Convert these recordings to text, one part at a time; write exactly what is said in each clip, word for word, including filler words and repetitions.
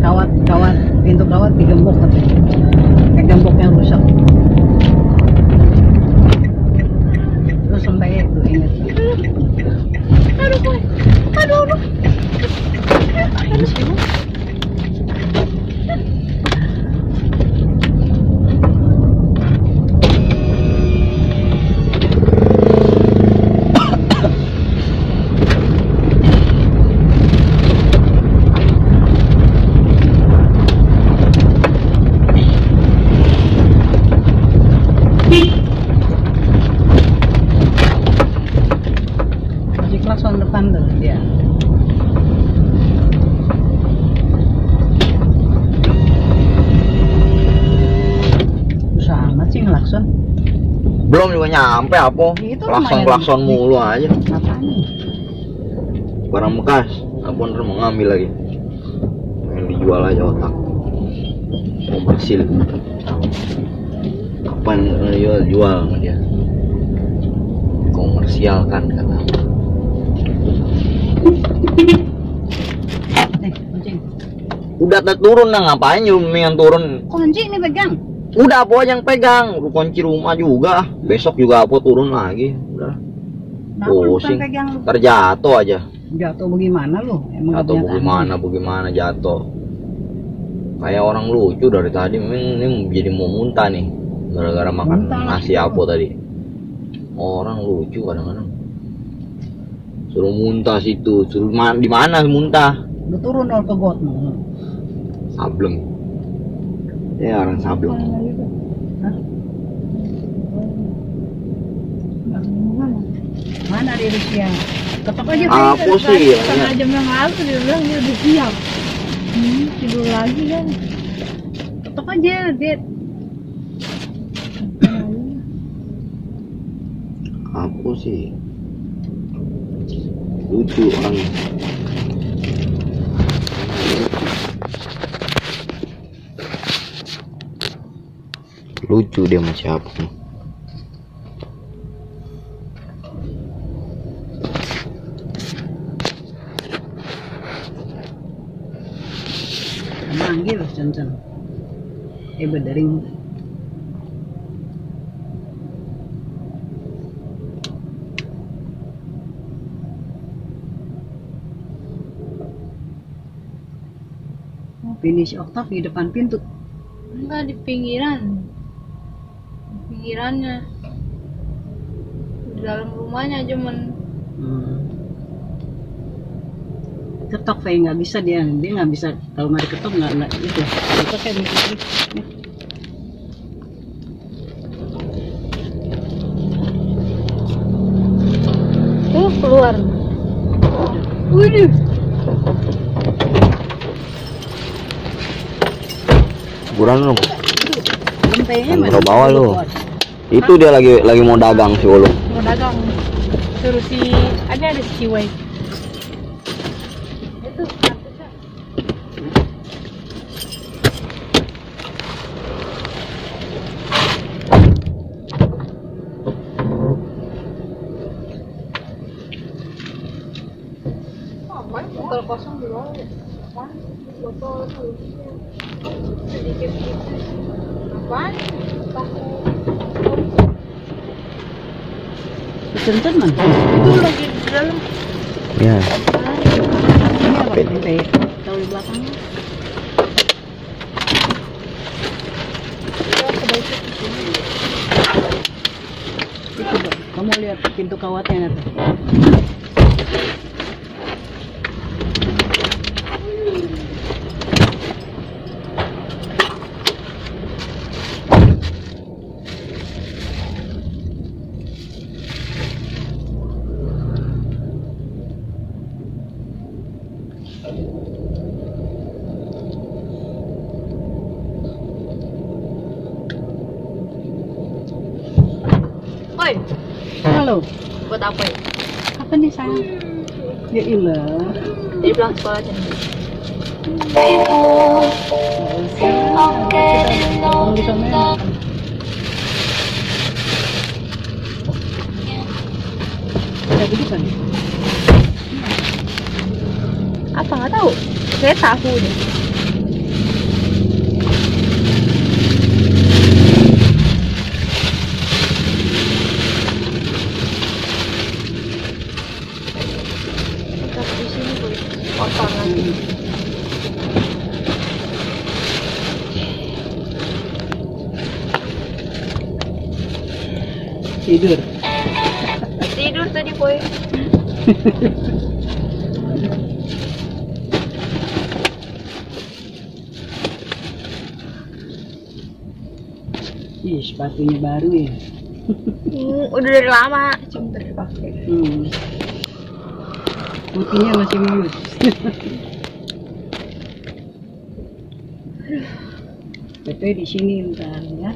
kawat kawat pintu kawat digembok katanya. Kayak gemboknya rusak. Terus sampai itu ingat. Aduh, boy. Aduh, aduh. Aduh, sih. Masih klakson depan tuh dia. Susah amat sih ngelakson. Belum juga nyampe apa? Itu Klakson lumayan. klakson mulu aja. Apaan nih? Barang bekas. Aku ntar mau ngambil lagi. Yang dijual aja otak. Komersil. Apa yang jual jual sama dia? Komersial kan kata. Eh, kuncing. Udah tak turun nah, ngapain yang turun? Kunci ini pegang. Udah apa yang pegang? Lu kunci rumah juga. Besok juga apa turun lagi. Udah. Nah, aku bukan Pusing. pegang. Terjatuh aja. Jatuh bagaimana lu? Emang Atau kenyataannya. bagaimana bagaimana jatuh. Kayak orang lucu dari tadi. Ini, ini jadi mau muntah nih. Gara-gara makan Muntah lah. nasi apa tadi. Orang lucu kadang-kadang. Suruh muntah situ. Suruh ma di mana muntah? Lu turun dong ke got mau. Sableng. Ya orang sableng. Hah? Mana di Rusia? Ketok aja. Apa sih ya? Setengah jam yang lalu dia bilang dia udah siap. Hmm, tidur lagi kan. Ketok aja, Dit. Apa sih? Lucu orang. Lucu dia sama siapa? Manggil Johnson. Eh bedering. Finish Octave di depan pintu. Enggak, di pinggiran. Di pinggirannya. Di dalam rumahnya cuman. Hmm. Ketok Faye nggak bisa dia, dia nggak bisa kalau nggak diketok nggak nggak itu. Itu kayak mikir. Tuh keluar. Waduh. Kurang dong. Lempenya Nggak bawa lu. Itu dia lagi lagi mau dagang si Ulu. Mau dagang. Suruh si ada ada si Wei. Itu kartusnya. Apa? Botol kosong di bawah. Apaan? Botol sedikit gitu. Apaan? Tahu. Johnson man. Itu lagi di dalam. Ya. Ini apa? Faye tahu di belakangnya. Ya, sebaiknya di sini. Itu Dok. Kamu lihat pintu kawatnya nanti. Oi, Halo. buat apa ya? Apa nih sayang? Ya ilah. Jadi pulang sekolah aja nih. Kalau di sana ada begitu kan? Apa nggak tahu? Saya tahu deh. kotor nanti. Tidur. Tidur tadi boy. Ih, sepatunya baru ya. Hmm, udah dari lama, cuma tadi pakai. Hmm. Putihnya masih mulus. P P di sini ntar ya.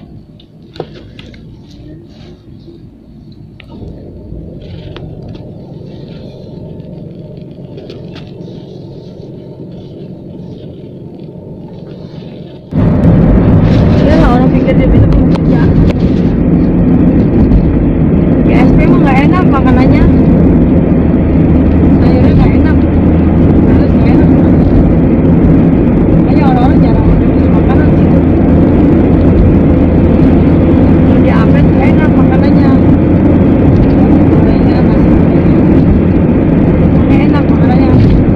Dia lah orang pikir dia besok mau kerja. Di S P mah nggak enak makanannya. Sayurnya nggak enak. Terus nggak enak. Makanya orang-orang jarang makan makanan situ. Kalau di Apet nggak enak makanannya. Kayaknya masih nggak enak makanannya.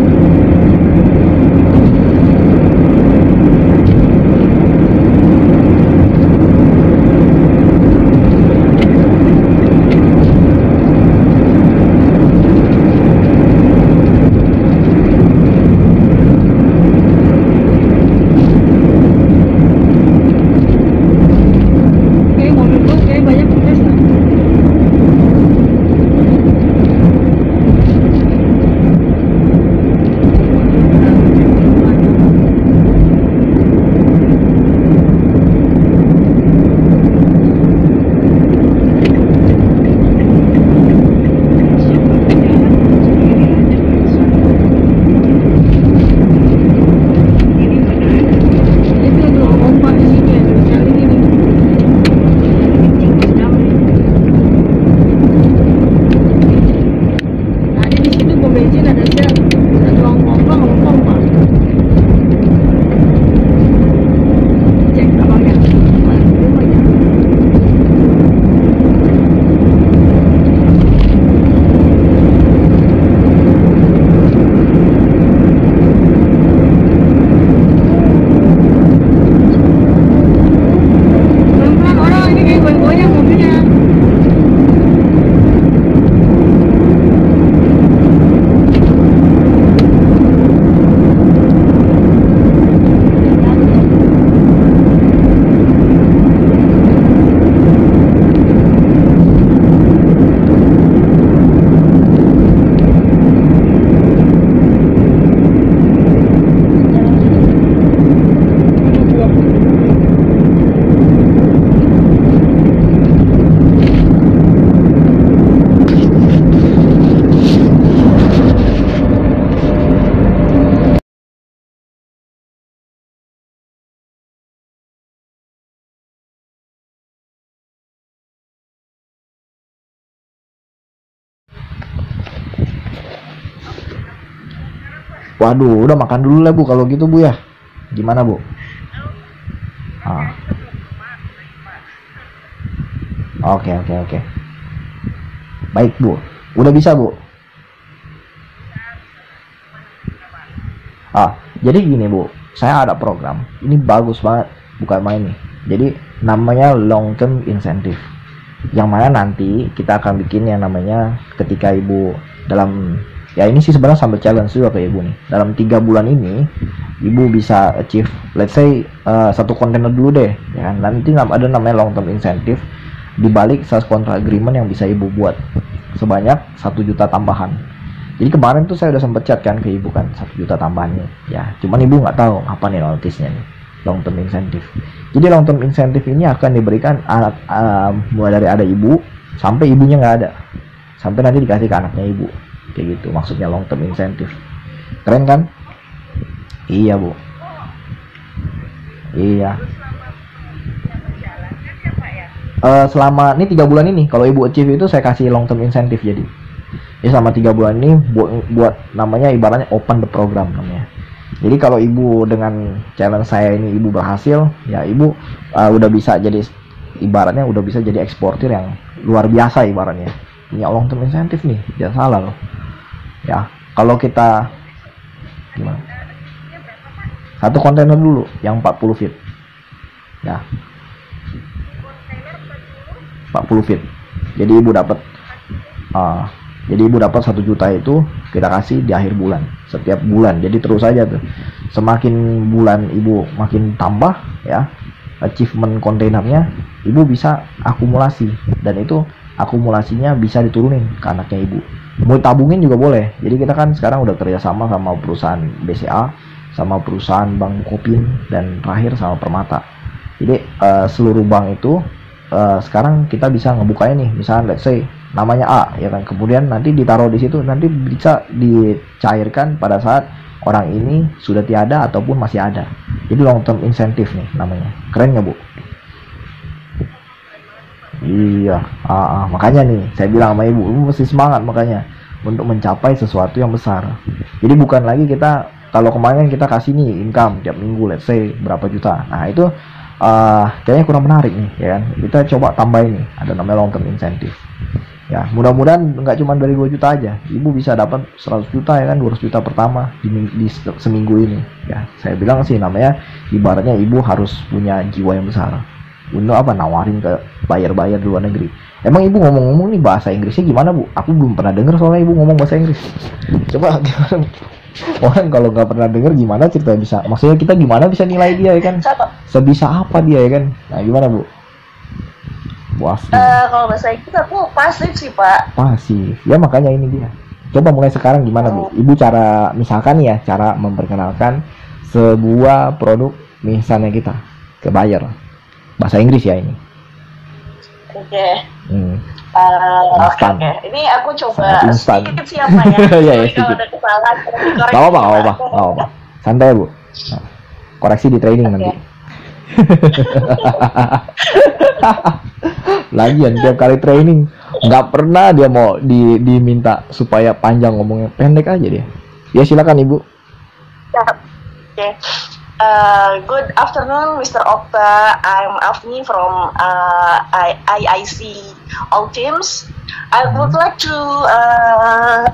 Kayak mobil gua kayak banyak bekas lah. Itu ada pompa di sini ada sekali ini. Tadi di situ pom bensin ada sel, ada ruang pompa sama pompa. Cek abangnya. Mana rumahnya? Pelan-pelan orang ini kayak goyang-goyang mobilnya. Waduh, udah makan dulu lah Bu kalau gitu Bu ya. Gimana Bu? Ah. Oke oke oke. Baik Bu. Udah bisa Bu? Ah, jadi gini Bu, saya ada program. Ini bagus banget, bukan main nih. Jadi namanya long term incentive. Yang mana nanti kita akan bikin yang namanya ketika Ibu dalam ya ini sih sebenarnya sambil challenge juga ke Ibu nih. Dalam tiga bulan ini Ibu bisa achieve, let's say uh, satu kontainer dulu deh, ya kan? Nanti ada namanya long term incentive di balik sales contract agreement yang bisa Ibu buat sebanyak satu juta tambahan. Jadi kemarin tuh saya udah sempet chat kan ke Ibu kan satu juta tambahannya, ya. Cuman Ibu nggak tahu apa nih notisnya nih long term incentive. Jadi long term incentive ini akan diberikan anak uh, mulai dari ada Ibu sampai ibunya nggak ada, sampai nanti dikasih ke anaknya Ibu. Kayak gitu maksudnya long term incentive. Keren kan? Iya Bu. Iya. Uh, selama ini tiga bulan ini kalau Ibu achieve itu saya kasih long term incentive. Jadi ya selama tiga bulan ini buat, buat namanya ibaratnya open the program namanya. Jadi kalau Ibu dengan challenge saya ini Ibu berhasil, ya Ibu uh, udah bisa jadi ibaratnya udah bisa jadi eksportir yang luar biasa ibaratnya. Punya long term incentive nih, jangan salah loh. Ya, kalau kita Gimana? Satu kontainer dulu yang empat puluh feet. Ya. empat puluh feet. Jadi ibu dapat uh, jadi ibu dapat satu juta itu kita kasih di akhir bulan, setiap bulan. Jadi terus aja tuh. Semakin bulan ibu makin tambah ya achievement kontainernya, ibu bisa akumulasi dan itu akumulasinya bisa diturunin ke anaknya ibu. Mau tabungin juga boleh. Jadi kita kan sekarang udah kerjasama sama perusahaan B C A, sama perusahaan Bank Kopin, dan terakhir sama Permata. Jadi uh, seluruh bank itu uh, sekarang kita bisa ngebukanya nih, misalnya let's say namanya A ya kan, kemudian nanti ditaruh di situ, nanti bisa dicairkan pada saat orang ini sudah tiada ataupun masih ada. Jadi long term incentive nih namanya. Keren nggak bu? Iya, ah, ah, makanya nih saya bilang sama ibu, ibu mesti semangat makanya untuk mencapai sesuatu yang besar. Jadi bukan lagi kita, kalau kemarin kita kasih nih income tiap minggu let's say berapa juta, nah itu uh, kayaknya kurang menarik nih ya kan. Kita coba tambahin nih, ada namanya long term incentive. Ya mudah-mudahan nggak cuma dari dua juta aja, ibu bisa dapat seratus juta ya kan, dua ratus juta pertama di, di seminggu ini ya. Saya bilang sih namanya ibaratnya ibu harus punya jiwa yang besar untuk apa, nawarin ke buyer-buyer di luar negeri. Emang ibu ngomong-ngomong nih bahasa Inggrisnya gimana bu? Aku belum pernah dengar soalnya ibu ngomong bahasa Inggris. Coba gimana? Orang kalau nggak pernah dengar gimana cerita bisa? Maksudnya kita gimana bisa nilai dia ya kan? Sebisa apa dia ya kan? Nah gimana bu? Bu Afri. Uh, kalau bahasa Inggris aku pasif sih pak. Pasif. Ya makanya ini dia. Coba mulai sekarang gimana bu? Ibu cara misalkan ya cara memperkenalkan sebuah produk misalnya kita ke buyer. Bahasa Inggris ya ini. Oke. Okay. Hmm. Uh, Oke, okay, okay. Ini aku coba sedikit siapa ya? Ya, ya, kalau ada kesalahan, gak apa, gak apa, gak apa. Santai bu. Nah, koreksi di training okay. Nanti. Lagian tiap kali training nggak pernah dia mau di, diminta supaya panjang ngomongnya, pendek aja dia. Ya silakan ibu. Ya. Oke. Okay. Uh, good afternoon, Mister Okta. I'm Afni from uh, I I C All Teams. I would like to uh,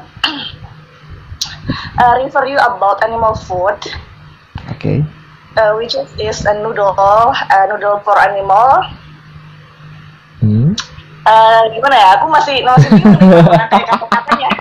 uh, refer you about animal food. Okay. Uh, which is, is a noodle, a noodle for animal. Hmm. Uh, gimana ya? Aku masih masih bingung kayak kata-katanya.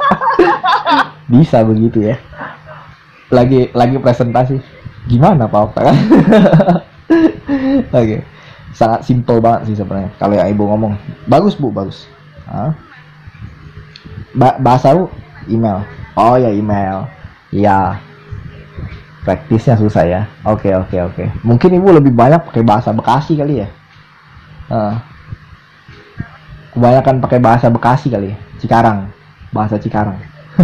Bisa begitu ya. Lagi lagi presentasi. Gimana Pak Okta kan? Oke, okay. Sangat simpel banget sih sebenarnya. Kalau yang ibu ngomong, bagus bu, bagus. Hah? Ba bahasa bu, email. Oh ya email. Ya, praktisnya susah ya. Oke okay, oke okay, oke. Okay. Mungkin ibu lebih banyak pakai bahasa Bekasi kali ya. Uh. Kebanyakan pakai bahasa Bekasi kali ya. Cikarang, bahasa Cikarang.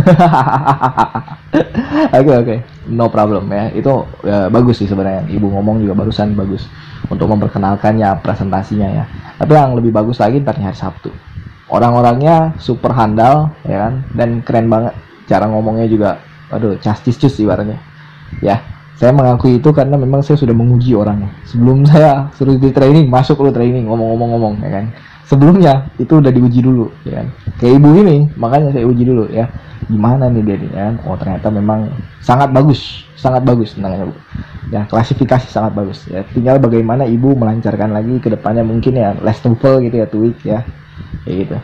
Oke oke, no problem ya. Itu ya, bagus sih sebenarnya. Ibu ngomong juga barusan bagus untuk memperkenalkannya, presentasinya ya. Tapi yang lebih bagus lagi ntar hari Sabtu. Orang-orangnya super handal ya kan, dan keren banget. Cara ngomongnya juga, aduh, castis-cus ibaratnya. Ya, saya mengakui itu karena memang saya sudah menguji orangnya. Sebelum saya suruh di training, masuk lu training ngomong-ngomong-ngomong ya kan. Sebelumnya itu udah diuji dulu ya kan. Kayak ibu ini, makanya saya uji dulu ya. Gimana nih dia nih ya? Oh ternyata memang sangat bagus, sangat bagus tenangnya bu. Ya klasifikasi sangat bagus ya. Tinggal bagaimana ibu melancarkan lagi ke depannya mungkin ya less TOEFL gitu ya, tweak ya, kayak gitu.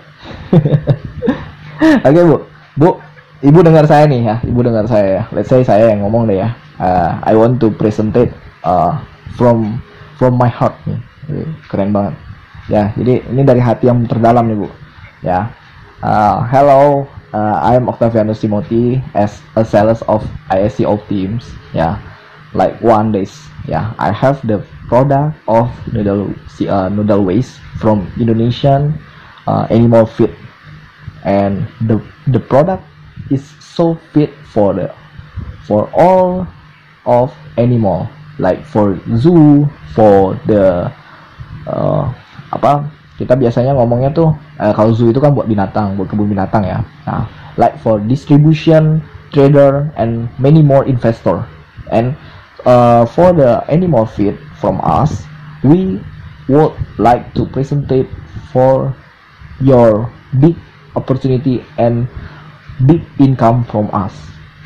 Oke okay, bu, bu, ibu dengar saya nih ya, ibu dengar saya ya. Let's say saya yang ngomong deh ya. Uh, I want to present it uh, from from my heart nih. Keren banget. Ya, jadi ini dari hati yang terdalam nih bu. Ya, uh, hello. Uh, I am Octavianus Timothy as a sales of I S C of Teams. Yeah, like one days. Yeah, I have the product of noodle uh, noodle waste from Indonesian uh, animal feed, and the the product is so fit for the for all of animal, like for zoo, for the uh, apa? Kita biasanya ngomongnya tuh eh, kalau zoo itu kan buat binatang, buat kebun binatang ya. Nah, like for distribution, trader, and many more investor. And uh, for the animal feed from us, we would like to present it for your big opportunity and big income from us.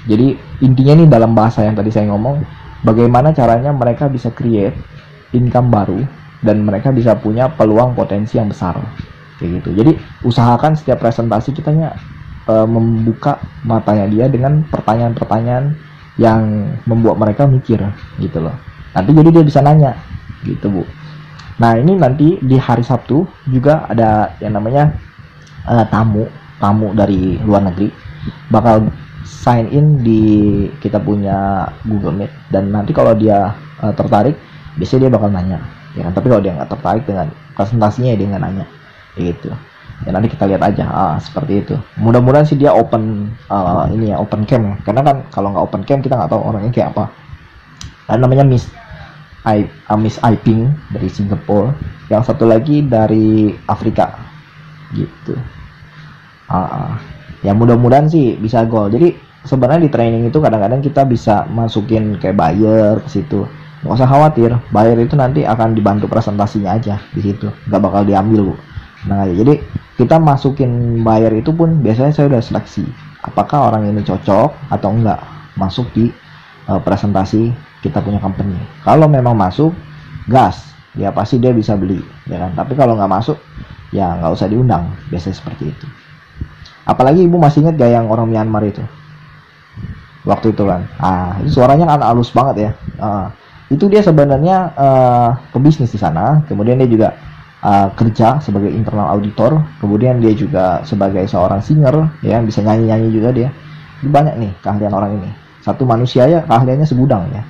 Jadi intinya nih dalam bahasa yang tadi saya ngomong, bagaimana caranya mereka bisa create income baru dan mereka bisa punya peluang potensi yang besar kayak gitu. Jadi usahakan setiap presentasi kitanya e, membuka matanya dia dengan pertanyaan-pertanyaan yang membuat mereka mikir gitu loh. Nanti jadi dia bisa nanya gitu Bu. Nah ini nanti di hari Sabtu juga ada yang namanya e, tamu tamu dari luar negeri bakal sign in di kita punya Google Meet, dan nanti kalau dia uh, tertarik biasanya dia bakal nanya ya kan. Tapi kalau dia nggak tertarik dengan presentasinya ya dia nggak nanya gitu ya. Nanti kita lihat aja ah, seperti itu. Mudah-mudahan sih dia open uh, ini ya, open cam ya, karena kan kalau nggak open cam kita nggak tahu orangnya kayak apa. Dan namanya Miss I, uh, Miss Aiping dari Singapura, yang satu lagi dari Afrika gitu. Uh, uh. Ya mudah-mudahan sih bisa goal. Jadi sebenarnya di training itu kadang-kadang kita bisa masukin kayak buyer ke situ. Nggak usah khawatir, buyer itu nanti akan dibantu presentasinya aja di situ, nggak bakal diambil Bu. Nah jadi kita masukin buyer itu pun biasanya saya udah seleksi apakah orang ini cocok atau enggak masuk di uh, presentasi kita punya company. Kalau memang masuk, gas, ya pasti dia bisa beli, ya kan. Tapi kalau nggak masuk, ya nggak usah diundang, biasanya seperti itu. Apalagi Ibu masih ingat gak yang orang Myanmar itu waktu itu kan, ah itu suaranya kan halus banget ya. Ah, itu dia sebenarnya uh, pebisnis di sana, kemudian dia juga uh, kerja sebagai internal auditor, kemudian dia juga sebagai seorang singer ya, bisa nyanyi-nyanyi juga dia. Banyak nih keahlian orang ini, satu manusia ya keahliannya segudang ya.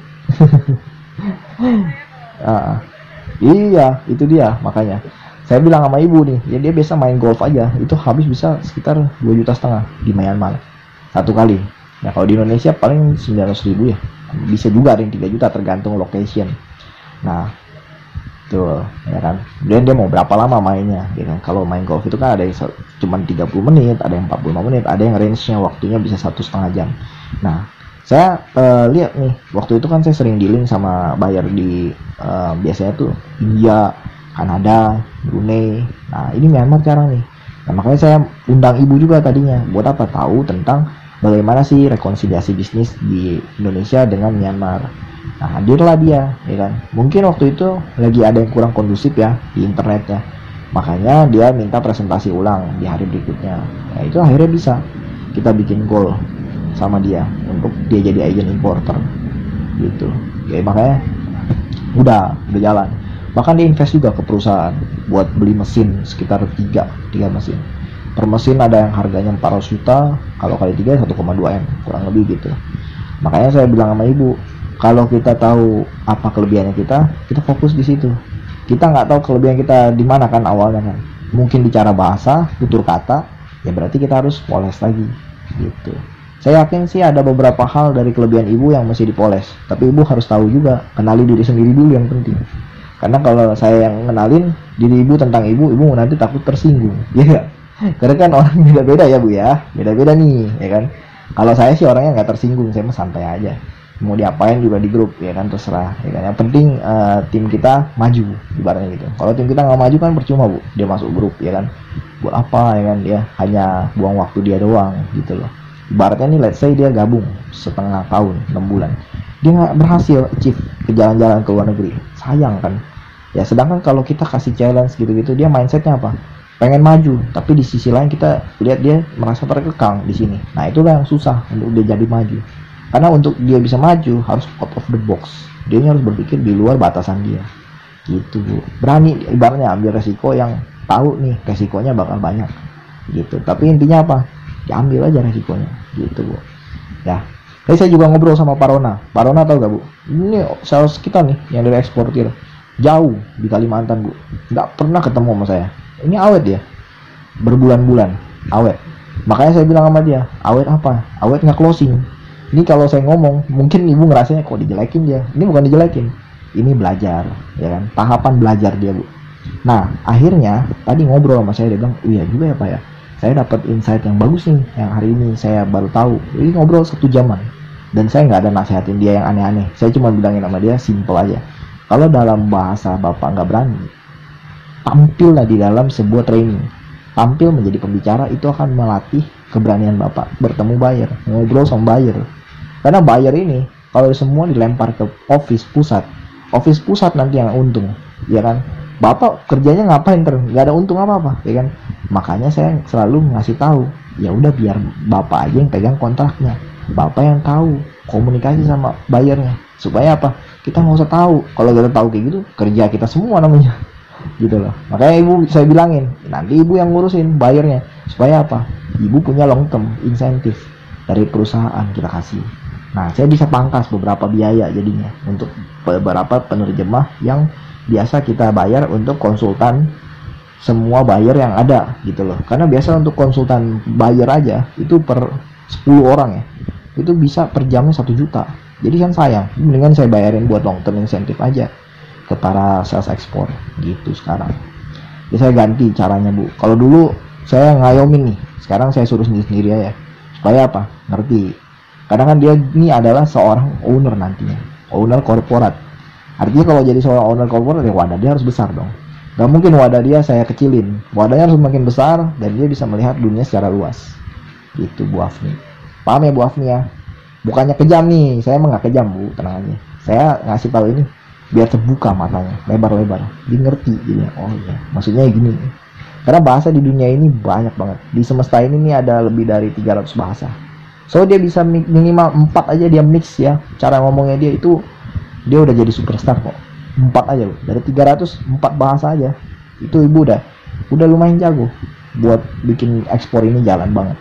Ah, iya itu dia, makanya saya bilang sama ibu nih, ya dia biasa main golf aja, itu habis bisa sekitar dua juta setengah di Myanmar satu kali. Nah kalau di Indonesia paling sembilan ratus ribu ya, bisa juga ada yang tiga juta tergantung location. Nah tuh ya kan, dan dia mau berapa lama mainnya ya kan. Kalau main golf itu kan ada yang cuma tiga puluh menit, ada yang empat puluh lima menit, ada yang range-nya waktunya bisa satu setengah jam. Nah saya uh, lihat nih, waktu itu kan saya sering dealing sama buyer di uh, biasanya tuh India, Kanada, Brunei. Nah ini Myanmar sekarang nih. Nah makanya saya undang ibu juga tadinya, buat apa, tahu tentang bagaimana sih rekonsiliasi bisnis di Indonesia dengan Myanmar. Nah hadirlah dia ya kan. Mungkin waktu itu lagi ada yang kurang kondusif ya di internetnya, makanya dia minta presentasi ulang di hari berikutnya. Nah itu akhirnya bisa kita bikin goal sama dia untuk dia jadi agent importer gitu ya. Makanya udah udah jalan. Bahkan dia invest juga ke perusahaan buat beli mesin sekitar tiga mesin. Per mesin ada yang harganya empat ratus juta, kalau kali tiga satu koma dua M, kurang lebih gitu. Makanya saya bilang sama ibu, kalau kita tahu apa kelebihannya kita, kita fokus di situ. Kita nggak tahu kelebihan kita di mana kan awalnya kan. Mungkin di cara bahasa, tutur kata, ya berarti kita harus poles lagi gitu. Saya yakin sih ada beberapa hal dari kelebihan ibu yang mesti dipoles, tapi ibu harus tahu juga, kenali diri sendiri dulu yang penting. Karena kalau saya yang kenalin diri ibu tentang ibu, ibu nanti takut tersinggung, ya gak? Karena kan orang beda-beda ya Bu ya, beda-beda nih, ya kan? Kalau saya sih orangnya nggak tersinggung, saya mah santai aja. Mau diapain juga di grup, ya kan, terserah, ya kan? Yang penting uh, tim kita maju, ibaratnya gitu. Kalau tim kita nggak maju kan percuma Bu, dia masuk grup, ya kan? Buat apa, ya kan? Dia hanya buang waktu dia doang, gitu loh. Ibaratnya nih, let's say dia gabung setengah tahun, enam bulan, dia nggak berhasil achieve ke jalan-jalan ke luar negeri, sayang kan? Ya sedangkan kalau kita kasih challenge gitu-gitu, dia mindsetnya apa? Pengen maju, tapi di sisi lain kita lihat dia merasa terkekang di sini. Nah itulah yang susah untuk dia jadi maju. Karena untuk dia bisa maju harus out of the box. Dia harus berpikir di luar batasan dia. Gitu Bu. Berani ibaratnya ambil resiko yang tahu nih resikonya bakal banyak. Gitu. Tapi intinya apa? Diambil aja resikonya. Gitu Bu. Ya. Jadi saya juga ngobrol sama Parona. Parona tahu gak Bu? Ini sales kita nih yang dari eksportir. Jauh di Kalimantan Bu. Nggak pernah ketemu sama saya. Ini awet ya, berbulan-bulan awet. Makanya saya bilang sama dia, awet apa? Awet nggak closing. Ini kalau saya ngomong, mungkin ibu ngerasanya kok dijelekin dia. Ini bukan dijelekin, ini belajar, ya kan? Tahapan belajar dia Bu. Nah akhirnya tadi ngobrol sama saya, dia bilang, iya juga ya Pak ya. Saya dapat insight yang bagus nih, yang hari ini saya baru tahu. Ini ngobrol satu jaman, dan saya nggak ada nasehatin dia yang aneh-aneh. Saya cuma bilangin sama dia, simple aja. Kalau dalam bahasa Bapak nggak berani, tampillah di dalam sebuah training. Tampil menjadi pembicara itu akan melatih keberanian Bapak bertemu buyer, ngobrol sama buyer. Karena buyer ini kalau semua dilempar ke office pusat, office pusat nanti yang untung, ya kan? Bapak kerjanya ngapain ter? Nggak ada untung apa-apa, ya kan? Makanya saya selalu ngasih tahu, ya udah biar bapak aja yang pegang kontraknya, bapak yang tahu komunikasi sama bayarnya, supaya apa? Kita nggak usah tahu. Kalau kita tahu kayak gitu, kerja kita semua namanya, gitu loh. Makanya ibu saya bilangin, nanti ibu yang ngurusin bayarnya, supaya apa? Ibu punya long term insentif dari perusahaan kita kasih. Nah, saya bisa pangkas beberapa biaya jadinya untuk beberapa penerjemah yang biasa kita bayar untuk konsultan semua buyer yang ada gitu loh. Karena biasa untuk konsultan buyer aja itu per sepuluh orang ya, itu bisa per jamnya satu juta. Jadi kan sayang, mendingan saya bayarin buat long term insentif aja ke para sales ekspor gitu sekarang. Jadi saya ganti caranya bu. Kalau dulu saya ngayomin nih, sekarang saya suruh sendiri-sendiri aja. Supaya apa? Ngerti. Kadang kan dia ini adalah seorang owner nantinya, owner korporat. Artinya kalau jadi seorang owner korporat, ya wadah dia harus besar dong. Gak mungkin wadah dia saya kecilin, wadahnya harus makin besar dan dia bisa melihat dunia secara luas. Gitu Bu Afni. Paham ya Bu Afni ya? Bukannya kejam nih, saya emang gak kejam Bu, tenang aja. Saya ngasih tahu ini biar terbuka matanya, lebar-lebar, dia ngerti jadi. Oh iya, maksudnya gini. Karena bahasa di dunia ini banyak banget. Di semesta ini nih ada lebih dari tiga ratus bahasa. So dia bisa minimal empat aja dia mix ya. Cara ngomongnya dia itu dia udah jadi superstar kok. Empat aja loh. Dari tiga ratus empat bahasa aja. Itu ibu udah udah lumayan jago buat bikin ekspor ini jalan banget.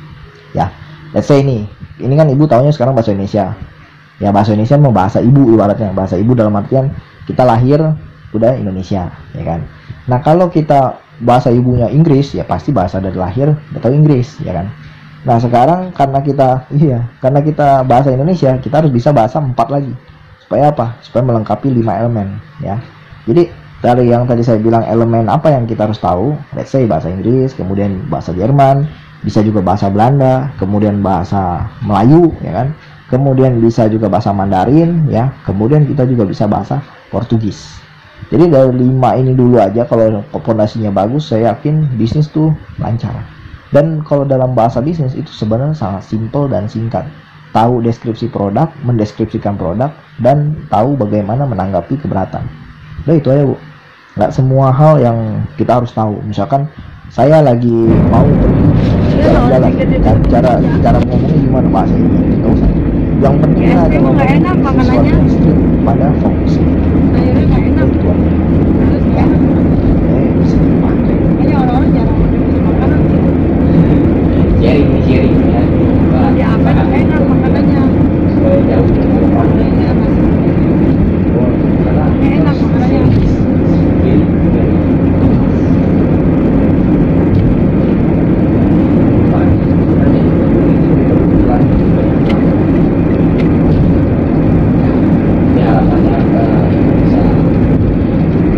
Ya, let's say ini. Ini kan ibu taunya sekarang bahasa Indonesia. Ya bahasa Indonesia mau bahasa ibu ibaratnya. Bahasa ibu dalam artian kita lahir udah Indonesia, ya kan. Nah, kalau kita bahasa ibunya Inggris, ya pasti bahasa dari lahir udah tahu Inggris, ya kan. Nah sekarang karena kita iya karena kita bahasa Indonesia, kita harus bisa bahasa empat lagi. Supaya apa? Supaya melengkapi lima elemen ya. Jadi dari yang tadi saya bilang elemen apa yang kita harus tahu, let's say bahasa Inggris, kemudian bahasa Jerman, bisa juga bahasa Belanda, kemudian bahasa Melayu ya kan. Kemudian bisa juga bahasa Mandarin ya. Kemudian kita juga bisa bahasa Portugis. Jadi dari lima ini dulu aja, kalau fondasinya bagus, saya yakin bisnis tuh lancar. Dan kalau dalam bahasa bisnis itu sebenarnya sangat simpel dan singkat. Tahu deskripsi produk, mendeskripsikan produk, dan tahu bagaimana menanggapi keberatan. Udah itu aja bu. Nggak semua hal yang kita harus tahu. Misalkan saya lagi mau pergi jalan-jalan, cara, cara cara ngomongnya gimana bahasa ini, nggak usah. Yang penting Ya, adalah nggak enak makanannya. pada fokus. Sayurnya nggak enak. Itu aja. Terus nggak enak. Eh, bisa dipakai. Kayaknya orang-orang jarang makan makanan sih. sharing sharing ya. Ya apa yang enak makanannya. Supaya jauh dari rumah. Kayaknya masih Karena enak makanannya. ini juga ya alasannya bisa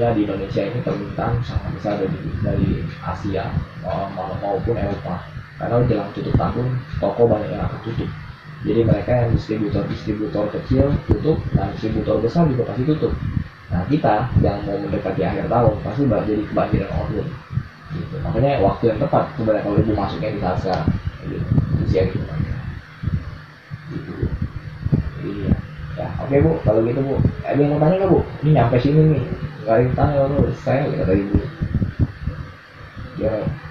juga di Indonesia ini permintaan sangat besar dari dari Asia uh, maupun Eropa, karena jelang tutup tahun toko banyak yang akan tutup. Jadi mereka yang distributor-distributor kecil tutup, nah distributor besar juga pasti tutup. Nah kita yang mau mendekati akhir tahun pasti jadi kebanjiran order. Gitu. Makanya waktu yang tepat sebenarnya kalau ibu masuknya di saat sekarang. Gitu. Usia gitu. Gitu. Iya. Ya, oke bu, kalau gitu bu, ada yang mau tanya nggak bu? Ini nyampe sini nih, nggak ada yang tanya bu, saya nggak kata ibu. Ya,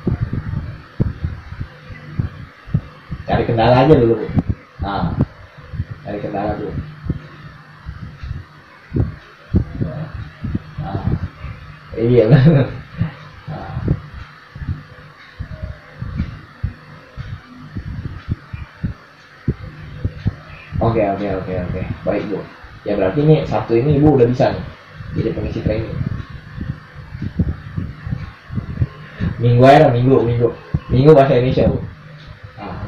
cari kendala aja dulu bu. Nah, cari kendala bu. Nah, iya benar. Nah. Oke oke oke oke, baik bu. Ya berarti nih Sabtu ini ibu udah bisa nih jadi pengisi training. Minggu aja, minggu minggu minggu bahasa Indonesia bu. Ah,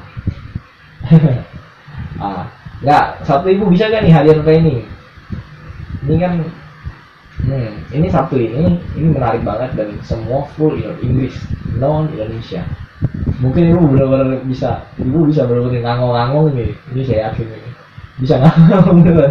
ah, nggak Sabtu ibu bisa kan nih hadir training? Ini kan, hmm, ini Sabtu ini ini menarik banget dan semua full Inggris, non Indonesia. Mungkin ibu benar-benar bisa, ibu bisa benar-benar ngangong-ngangong nih. Ini saya yakin ini. Bisa ngangong benar.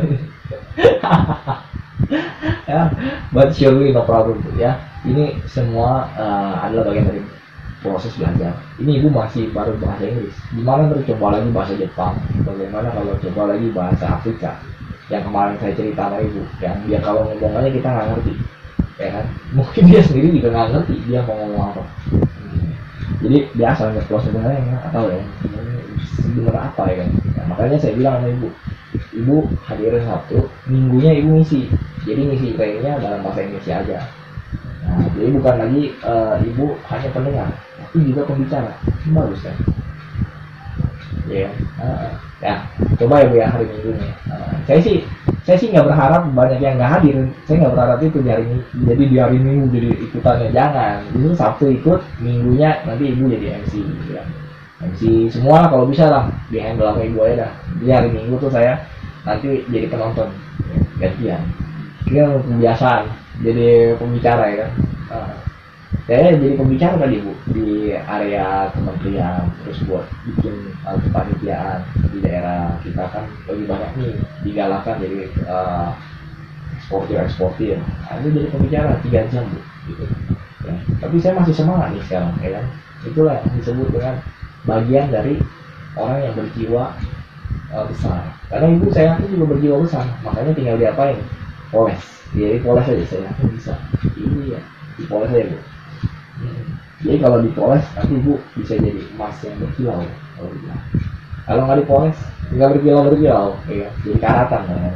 Ya, but surely no problem ya. Ini semua uh, adalah bagian dari proses belajar. Ini ibu masih baru bahasa Inggris. Gimana terus coba lagi bahasa Jepang? Bagaimana kalau coba lagi bahasa Afrika? Yang kemarin saya cerita sama ibu, yang dia kalau ngomong aja kita nggak ngerti, ya kan? Mungkin dia sendiri juga nggak ngerti dia mau ngomong apa. Jadi biasa nggak keluar sebenarnya nggak tahu ya sebenarnya apa ya kan. Nah, makanya saya bilang sama ibu, ibu hadirin Sabtu, minggunya ibu ngisi. Jadi ngisi trainingnya dalam bahasa Indonesia aja. Nah, jadi bukan lagi uh, ibu hanya pendengar, tapi juga pembicara. Bagus kan? Ya, uh, ya. Coba ya bu ya hari Minggu nih. Uh, saya sih, saya sih nggak berharap banyak yang nggak hadir. Saya nggak berharap itu di hari Minggu. Jadi di hari Minggu jadi ikutannya jangan. Justru Sabtu ikut, Minggunya nanti ibu jadi M C. Ya. M C semua lah kalau bisa lah di handle sama ibu aja dah. Di hari Minggu tuh saya nanti jadi penonton, ya, gantian. Ini kebiasaan jadi pembicara ya kan. Uh, saya jadi pembicara tadi bu di area kementerian, terus buat bikin uh, kepanitiaan di daerah kita kan lebih banyak nih digalakan jadi uh, eksportir eksportir. Nah, itu jadi pembicara tiga jam bu. Gitu. Ya. Tapi saya masih semangat nih sekarang ya kan. Itulah yang disebut dengan bagian dari orang yang berjiwa uh, besar. Karena ibu saya itu juga berjiwa besar, makanya tinggal diapain? Poles. Jadi poles aja saya yakin bisa. Iya, dipoles aja bu. Hmm. Jadi kalau dipoles nanti ibu bisa jadi emas yang berkilau kalau dibilang. Kalau nggak dipoles, nggak berkilau berkilau, ya jadi karatan ya.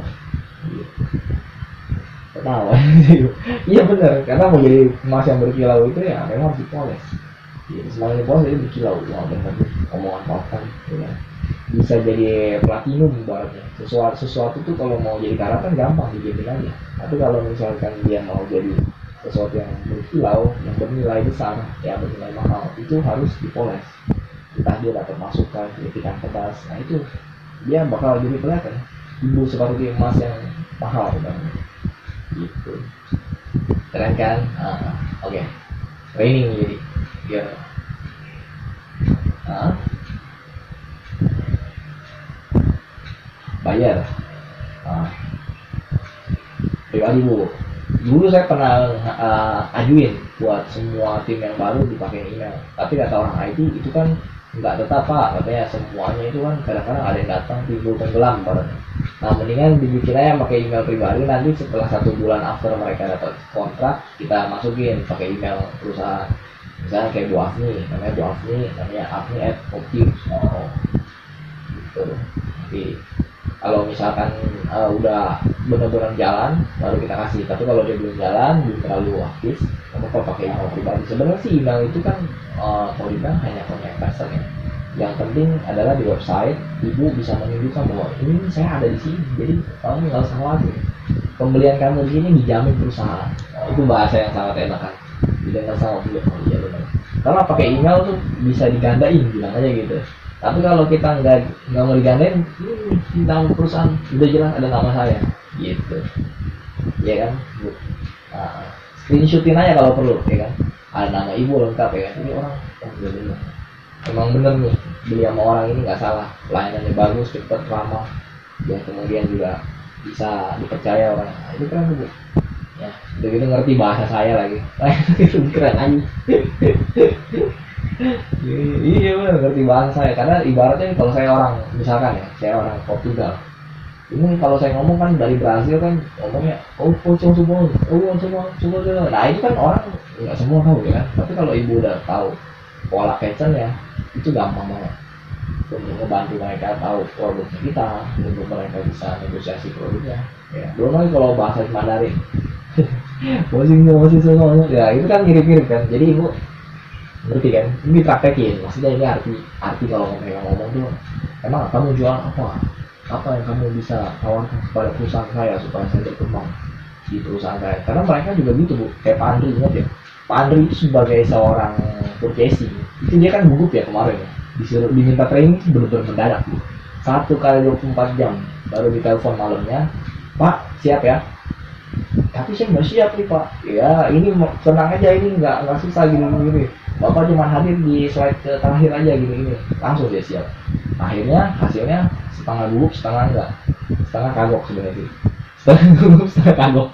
Tahu? Iya benar, karena mau jadi emas yang berkilau itu ya memang harus dipoles. Jadi semakin dipoles jadi berkilau, wah benar omongan papan, ya. Bisa jadi platinum ibaratnya. Sesuatu sesuatu tuh kalau mau jadi karatan gampang dijadiin aja. Tapi kalau misalkan dia mau jadi sesuatu yang berkilau, yang bernilai besar, ya bernilai mahal, itu harus dipoles. Entah dia dapat masukan, kritikan pedas, nah itu dia bakal jadi kelihatan. Ibu seperti emas yang mahal kan. Gitu. Keren kan? Ah, oke. Okay. Training jadi biar. Ah. Bayar. Ah. Pribadi bu. Dulu saya pernah uh, ajuin buat semua tim yang baru dipakai email, tapi kata orang I T itu kan nggak tetap pak, katanya semuanya itu kan kadang-kadang ada yang datang timbul tenggelam pada. Nah mendingan dibikin aja pakai email pribadi, nanti setelah satu bulan after mereka dapat kontrak kita masukin pakai email perusahaan. Misalnya kayak Bu Afni, namanya Bu Afni, namanya Afni at Optimus. Oh, gitu. Jadi kalau misalkan uh, udah benar-benar jalan baru kita kasih, tapi kalau dia belum jalan belum terlalu aktif apa pakai email pribadi. Sebenarnya sih email itu kan uh, kalau dibilang hanya punya investor ya. Yang penting adalah di website ibu bisa menunjukkan bahwa ini saya ada di sini, jadi kamu nggak usah khawatir pembelian kamu di sini dijamin perusahaan. Oh, itu bahasa yang sangat enak kan, didengar sama beliau. Oh iya benar, karena pakai email tuh bisa digandain bilang aja gitu. Tapi kalau kita nggak nggak mau digandain, ini nama perusahaan udah jelas ada nama saya, gitu, ya kan? Bu. Nah, screenshotin aja kalau perlu, ya kan. Ada nama ibu lengkap ya kan. Jadi orang oh iya bener. Emang bener nih beli sama orang ini nggak salah, pelayanannya bagus, cepat, ramah, ya kemudian juga bisa dipercaya orang. Nah, itu keren tuh bu. Ya, begitu ngerti bahasa saya lagi. Itu keren aja. Iya benar ngerti bahasa saya, karena ibaratnya kalau saya orang misalkan ya, saya orang Portugal. Ini kalau saya ngomong kan dari Brazil kan ngomongnya oh pocong semua, oh semua semua semua. Nah itu kan orang nggak semua tahu ya kan. Tapi kalau ibu udah tahu pola pattern ya, itu gampang banget untuk membantu mereka tahu produknya kita, untuk mereka bisa negosiasi produknya. Ya, belum lagi kalau bahasa Mandarin, posing posing semuanya, ya itu kan mirip-mirip kan. Jadi ibu ngerti kan? Ini praktekin. Maksudnya ini arti arti kalau mereka ngomong tuh, emang kamu jual apa? Apa yang kamu bisa tawarkan kepada perusahaan saya supaya saya berkembang di perusahaan saya? Karena mereka juga gitu bu, kayak Pak Andri ingat ya. Pak Andri itu sebagai seorang purchasing, itu dia kan gugup ya kemarin ya. Disuruh diminta training itu benar-benar mendadak bu. Satu kali dua puluh empat jam baru ditelepon malamnya, Pak siap ya. Tapi saya nggak siap nih Pak. Ya ini tenang aja, ini nggak nggak susah gini-gini. Bapak cuma hadir di slide terakhir aja gini-gini. Langsung dia siap. Akhirnya hasilnya setengah gugup, setengah enggak, setengah kagok sebenarnya. Setengah gugup, setengah kagok.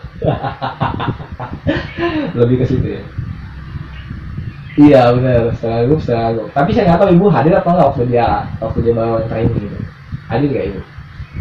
Lebih ke situ ya. Iya benar, setengah gugup, setengah kagok. Tapi saya nggak tahu ibu hadir apa enggak waktu dia waktu dia bawa training gitu. Hadir nggak ibu?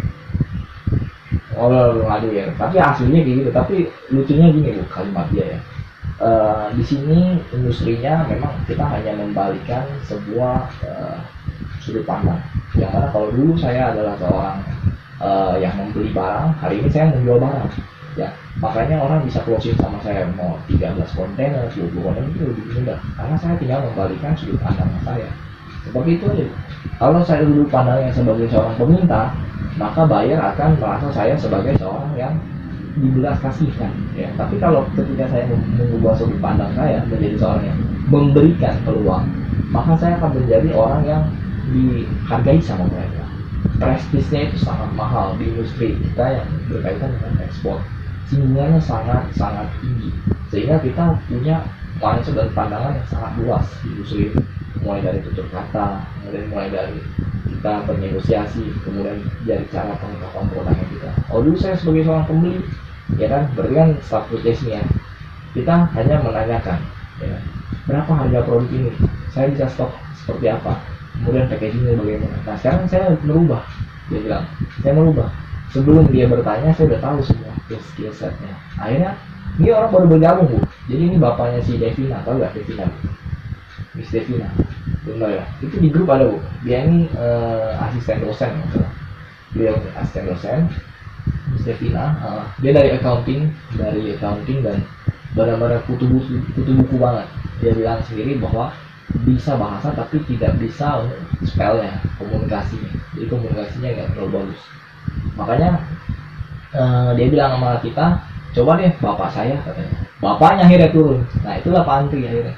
Oh belum hadir ya. Tapi aslinya kayak gitu. Tapi lucunya gini bu, kalimat dia ya. Uh, di sini industrinya memang kita hanya membalikan sebuah uh, sudut pandang. Yang mana kalau dulu saya adalah seorang uh, yang membeli barang, hari ini saya menjual barang. Ya, makanya orang bisa closing sama saya mau tiga belas kontainer, dua puluh kontainer itu lebih mudah. Karena saya tinggal membalikan sudut pandang saya. Seperti itu aja. Kalau saya dulu pandangnya sebagai seorang peminta, maka buyer akan merasa saya sebagai seorang yang dibelas kasihkan ya. Tapi kalau ketika saya mengubah sudut pandang saya menjadi seorang yang memberikan peluang, maka saya akan menjadi orang yang dihargai sama mereka. Prestisnya itu sangat mahal di industri kita yang berkaitan dengan ekspor. Tingginya sangat sangat tinggi sehingga kita punya mindset dan pandangan yang sangat luas di industri, mulai dari tutur kata, kemudian mulai dari kita bernegosiasi, kemudian dari cara pengetahuan produknya kita. Oh dulu saya sebagai seorang pembeli, ya kan, berarti kan staff purchase-nya kita hanya menanyakan, ya, berapa harga produk ini, saya bisa stok seperti apa, kemudian packagingnya bagaimana. Nah sekarang saya merubah, dia bilang, saya merubah. Sebelum dia bertanya, saya udah tahu semua skill setnya. Akhirnya, ini orang baru bergabung bu. Jadi ini bapaknya si Devina, tahu gak Devina? Miss Devina, belum ya? Itu di grup ada bu. Dia ini uh, asisten dosen, maksudnya. Dia asisten dosen. Miss Devina, uh, dia dari accounting, dari accounting dan benar-benar kutu buku, kutu buku banget. Dia bilang sendiri bahwa bisa bahasa tapi tidak bisa spellnya, komunikasinya. Jadi komunikasinya nggak terlalu bagus. Makanya uh, dia bilang sama kita, coba deh bapak saya katanya. Bapaknya akhirnya turun. Nah itulah Pak Antri akhirnya.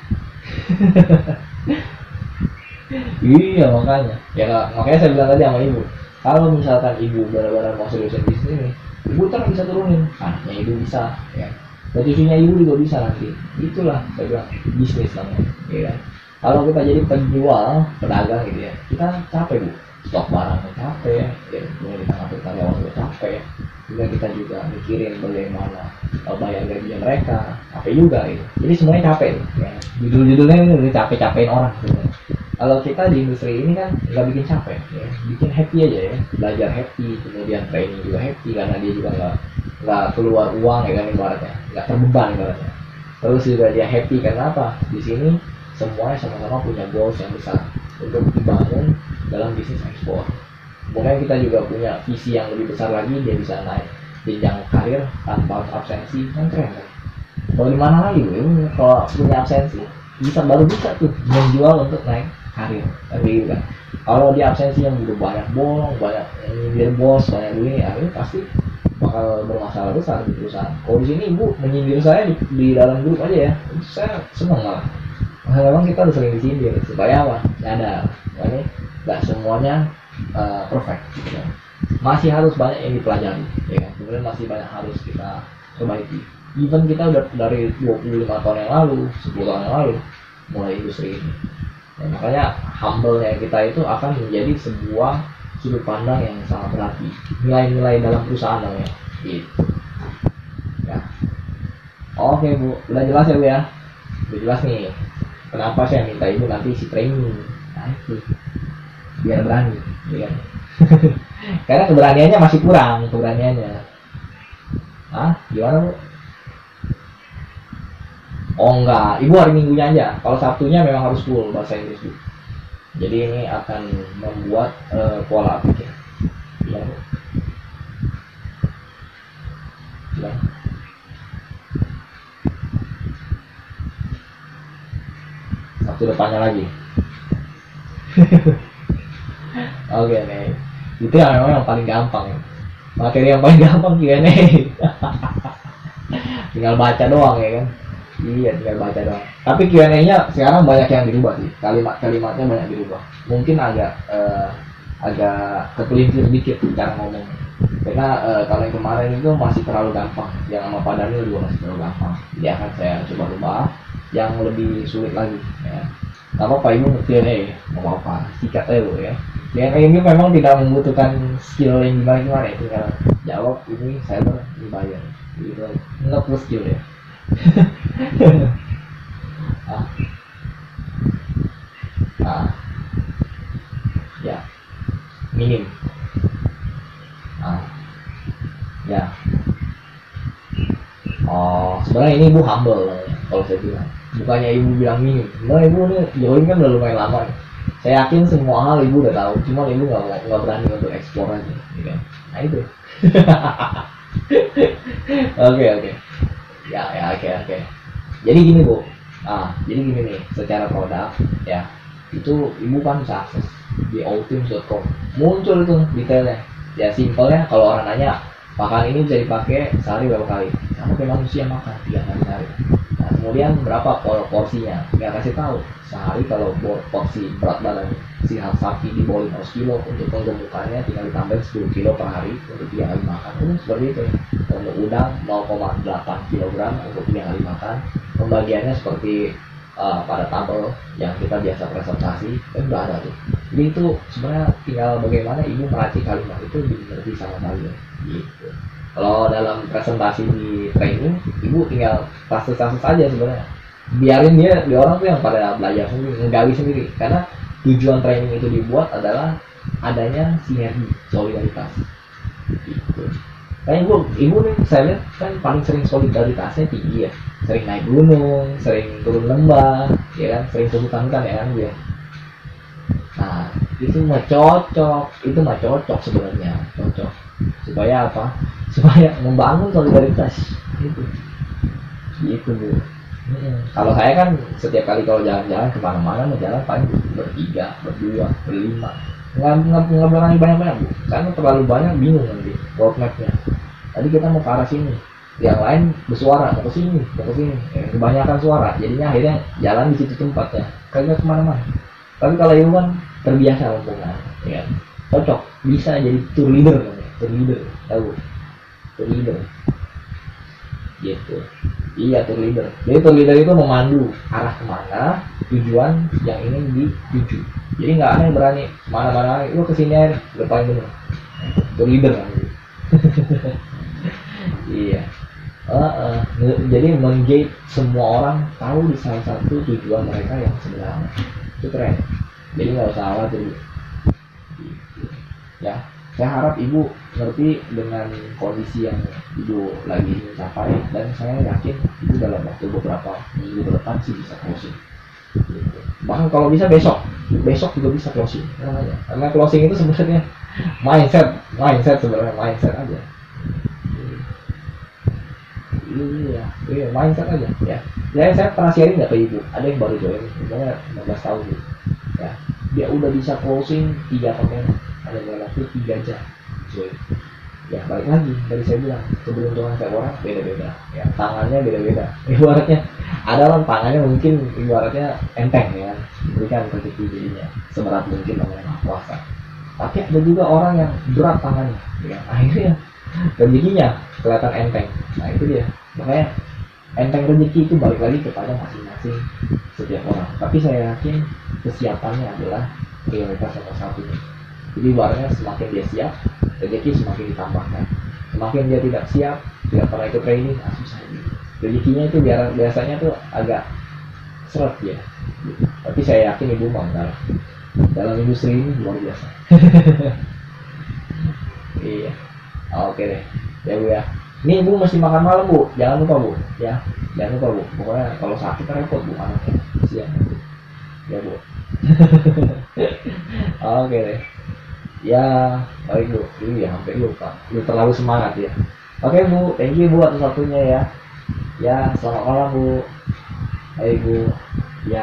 Iya makanya. Ya makanya saya bilang tadi sama ibu, kalau misalkan ibu benar-benar mau seriusin bisnis ini, ibu ntar bisa turunin. Anaknya ibu bisa, ya. Dan cucunya ibu juga bisa nanti. Itulah saya bilang bisnis namanya, ya kan. Kalau kita jadi penjual, pedagang gitu ya, kita capek bu. Stok barangnya capek, ya, kemudian kita ngatur karyawan juga capek, juga kita juga mikirin bagaimana bayar gajinya mereka, capek juga gitu. Jadi semuanya capek, ya. Judul-judulnya ini udah capek-capekin orang. Gitu. Kalau kita di industri ini kan nggak bikin capek, ya. Bikin happy aja ya, belajar happy, kemudian training juga happy karena dia juga nggak nggak keluar uang ya kan ibaratnya, nggak terbeban ibaratnya. Terus juga dia happy karena apa? Di sini semuanya sama-sama punya goals yang besar untuk dibangun dalam bisnis ekspor. Kemudian kita juga punya visi yang lebih besar lagi, dia bisa naik jenjang karir tanpa absensi, kan keren kan? Kalau di mana lagi, bu, kalau punya absensi bisa baru bisa tuh menjual untuk naik karir, tapi kan kalau dia absensi yang udah banyak bolong, banyak nyindir bos, banyak ini, akhirnya pasti bakal bermasalah besar di perusahaan. Kalau di sini ibu menyindir saya di, di dalam grup aja ya, itu saya senang malah. Karena memang kita udah sering disindir supaya apa? Ada, makanya nggak semuanya uh, perfect gitu kan. Masih harus banyak yang dipelajari ya kan? Kemudian masih banyak harus kita perbaiki. Even kita udah dari dua puluh lima tahun yang lalu, sepuluh tahun yang lalu mulai industri ini. Ya, makanya humble-nya kita itu akan menjadi sebuah sudut pandang yang sangat berarti. Nilai-nilai dalam perusahaan namanya. Gitu. Ya. Oke Bu, udah jelas ya Bu ya? Udah jelas nih. Kenapa saya minta Ibu nanti si training? Nah itu. Biar berani, ya. Karena keberaniannya masih kurang, keberaniannya. Hah? Gimana Bu? Oh enggak, Ibu hari Minggunya aja. Kalau Sabtunya memang harus full bahasa Inggris Bu. Jadi ini akan membuat uh, pola pikir. Gimana Bu? Gimana? Sabtu depannya lagi. Oke okay, nih. Itu yang memang yang paling gampang ya. Materi yang paling gampang Q and A. Tinggal baca doang ya kan. Iya, tinggal baca doang. Tapi Q and A-nya sekarang banyak yang dirubah sih. Kalimat-kalimatnya banyak dirubah. Mungkin agak uh, agak kepelintir dikit cara ngomong. Karena uh, kalau yang kemarin itu masih terlalu gampang. Yang sama Pak Daniel juga masih terlalu gampang. Jadi akan saya coba rubah yang lebih sulit lagi ya. Gak apa-apa Ibu Q and A, gak apa-apa, sikat aja Bu ya. Q and A ini memang tidak membutuhkan skill yang gimana-gimana ya. Tinggal jawab ini saya dibayar gitu. Nggak perlu skill ya. ah. ah. Ya. Minim. Ah. Ya. Oh, sebenarnya ini Ibu humble ya, kalau saya bilang. Bukannya Ibu bilang minim. Sebenarnya Ibu ini join kan udah lumayan lama nih. Saya yakin semua hal Ibu udah tahu, cuma Ibu nggak nggak berani untuk eksplor aja, gitu. Nah itu. Oke oke. Ya ya oke okay, oke. Okay. Jadi gini Bu. Ah jadi gini nih, secara produk ya itu Ibu kan bisa akses di outteams dot com. Muncul itu detailnya. Ya simpelnya kalau orang nanya makan ini bisa dipakai sehari berapa kali? Sama kayak manusia makan tiga kali sehari. Nah, kemudian berapa porsinya? Nggak kasih tahu. Sehari kalau porsi berat badan si sapi di bawah lima ratus kilo, untuk penggemukannya tinggal ditambah sepuluh kilo per hari untuk tiga kali makan. Itu seperti itu. Untuk udang nol koma delapan kilogram untuk tiga kali makan. Pembagiannya seperti uh, pada tabel yang kita biasa presentasi, itu udah ada tuh. Jadi itu sebenarnya tinggal bagaimana Ibu meracik kalimat itu dimengerti sama kalian. Gitu. Kalau dalam presentasi di training, Ibu tinggal kasus-kasus aja sebenarnya. Biarin dia, di orang tuh yang pada belajar sendiri, nggali sendiri. Karena tujuan training itu dibuat adalah adanya sinergi, solidaritas. Gitu. Karena Ibu, Ibu nih saya lihat kan paling sering solidaritasnya tinggi ya. Sering naik gunung, sering turun lembah, ya kan, sering ke hutan-hutan ya kan dia. Nah, itu mah cocok, itu mah cocok sebenarnya, cocok. Supaya apa? Supaya membangun solidaritas gitu. Gitu Bu. Hmm. Kalau saya kan setiap kali kalau jalan-jalan kemana-mana mau jalan paling bertiga, berdua, berlima. Nggak nggak nggak berani banyak-banyak Bu. Karena terlalu banyak bingung nanti roadmapnya. Tadi kita mau ke arah sini, yang lain bersuara mau ke sini, mau ke sini. Eh, kebanyakan suara, jadinya akhirnya jalan di situ tempatnya. Kagak kemana-mana. Tapi kalau Ibu kan terbiasa rombongan, ya cocok, bisa jadi tour leader namanya. Tour leader, tahu? Tour leader, gitu. Iya tour leader. Jadi tour leader itu memandu arah kemana, tujuan yang ingin dituju. Jadi nggak ada yang berani mana-mana, lu kesini aja, udah paling bener. Tour leader namanya. Iya. Uh, uh. Jadi mengengage semua orang tahu di salah satu tujuan mereka yang sebenarnya. Itu keren. Jadi nggak usah khawatir. Ya. Saya harap Ibu ngerti dengan kondisi yang Ibu lagi capai, dan saya yakin Ibu dalam waktu beberapa minggu ke depan sih bisa closing. Gitu. Bahkan kalau bisa besok, besok juga bisa closing. Namanya. Karena closing itu sebenarnya mindset, mindset sebenarnya mindset aja. Iya, iya mindset aja. Ya, saya saya pernah sharing nggak ke Ibu? Ada yang baru join, misalnya lima belas tahun gitu. Ya, dia udah bisa closing tiga konten. Ada dalam waktu tiga jam, join. Ya balik lagi dari saya bilang keberuntungan setiap orang beda-beda. Ya tangannya beda-beda. Ibaratnya ada orang tangannya mungkin ibaratnya enteng ya, berikan rezeki jadinya seberat mungkin namanya puasa. Tapi ada juga orang yang berat tangannya, ya akhirnya rezekinya kelihatan enteng. Nah itu dia, makanya enteng rezeki itu balik lagi kepada masing-masing setiap orang. Tapi saya yakin kesiapannya adalah prioritas nomor satunya. Jadi ibaratnya semakin dia siap, rezeki semakin ditambahkan. Semakin dia tidak siap, tidak pernah ikut training, ah, susah gitu. Rezekinya itu biar, biasanya tuh agak seret ya. Gitu. Tapi saya yakin ibu mangkal dalam industri ini luar biasa. Iya, oke deh, ya bu ya. Ini ibu mesti makan malam bu, jangan lupa bu, ya, jangan lupa bu. Pokoknya kalau sakit repot bu anaknya, siang, ya bu. Oke deh, ya baik bu, ini ya hampir lupa, lu terlalu semangat ya. Oke bu, thank you bu atas waktunya ya. Ya, selamat malam bu. Hai bu, ya.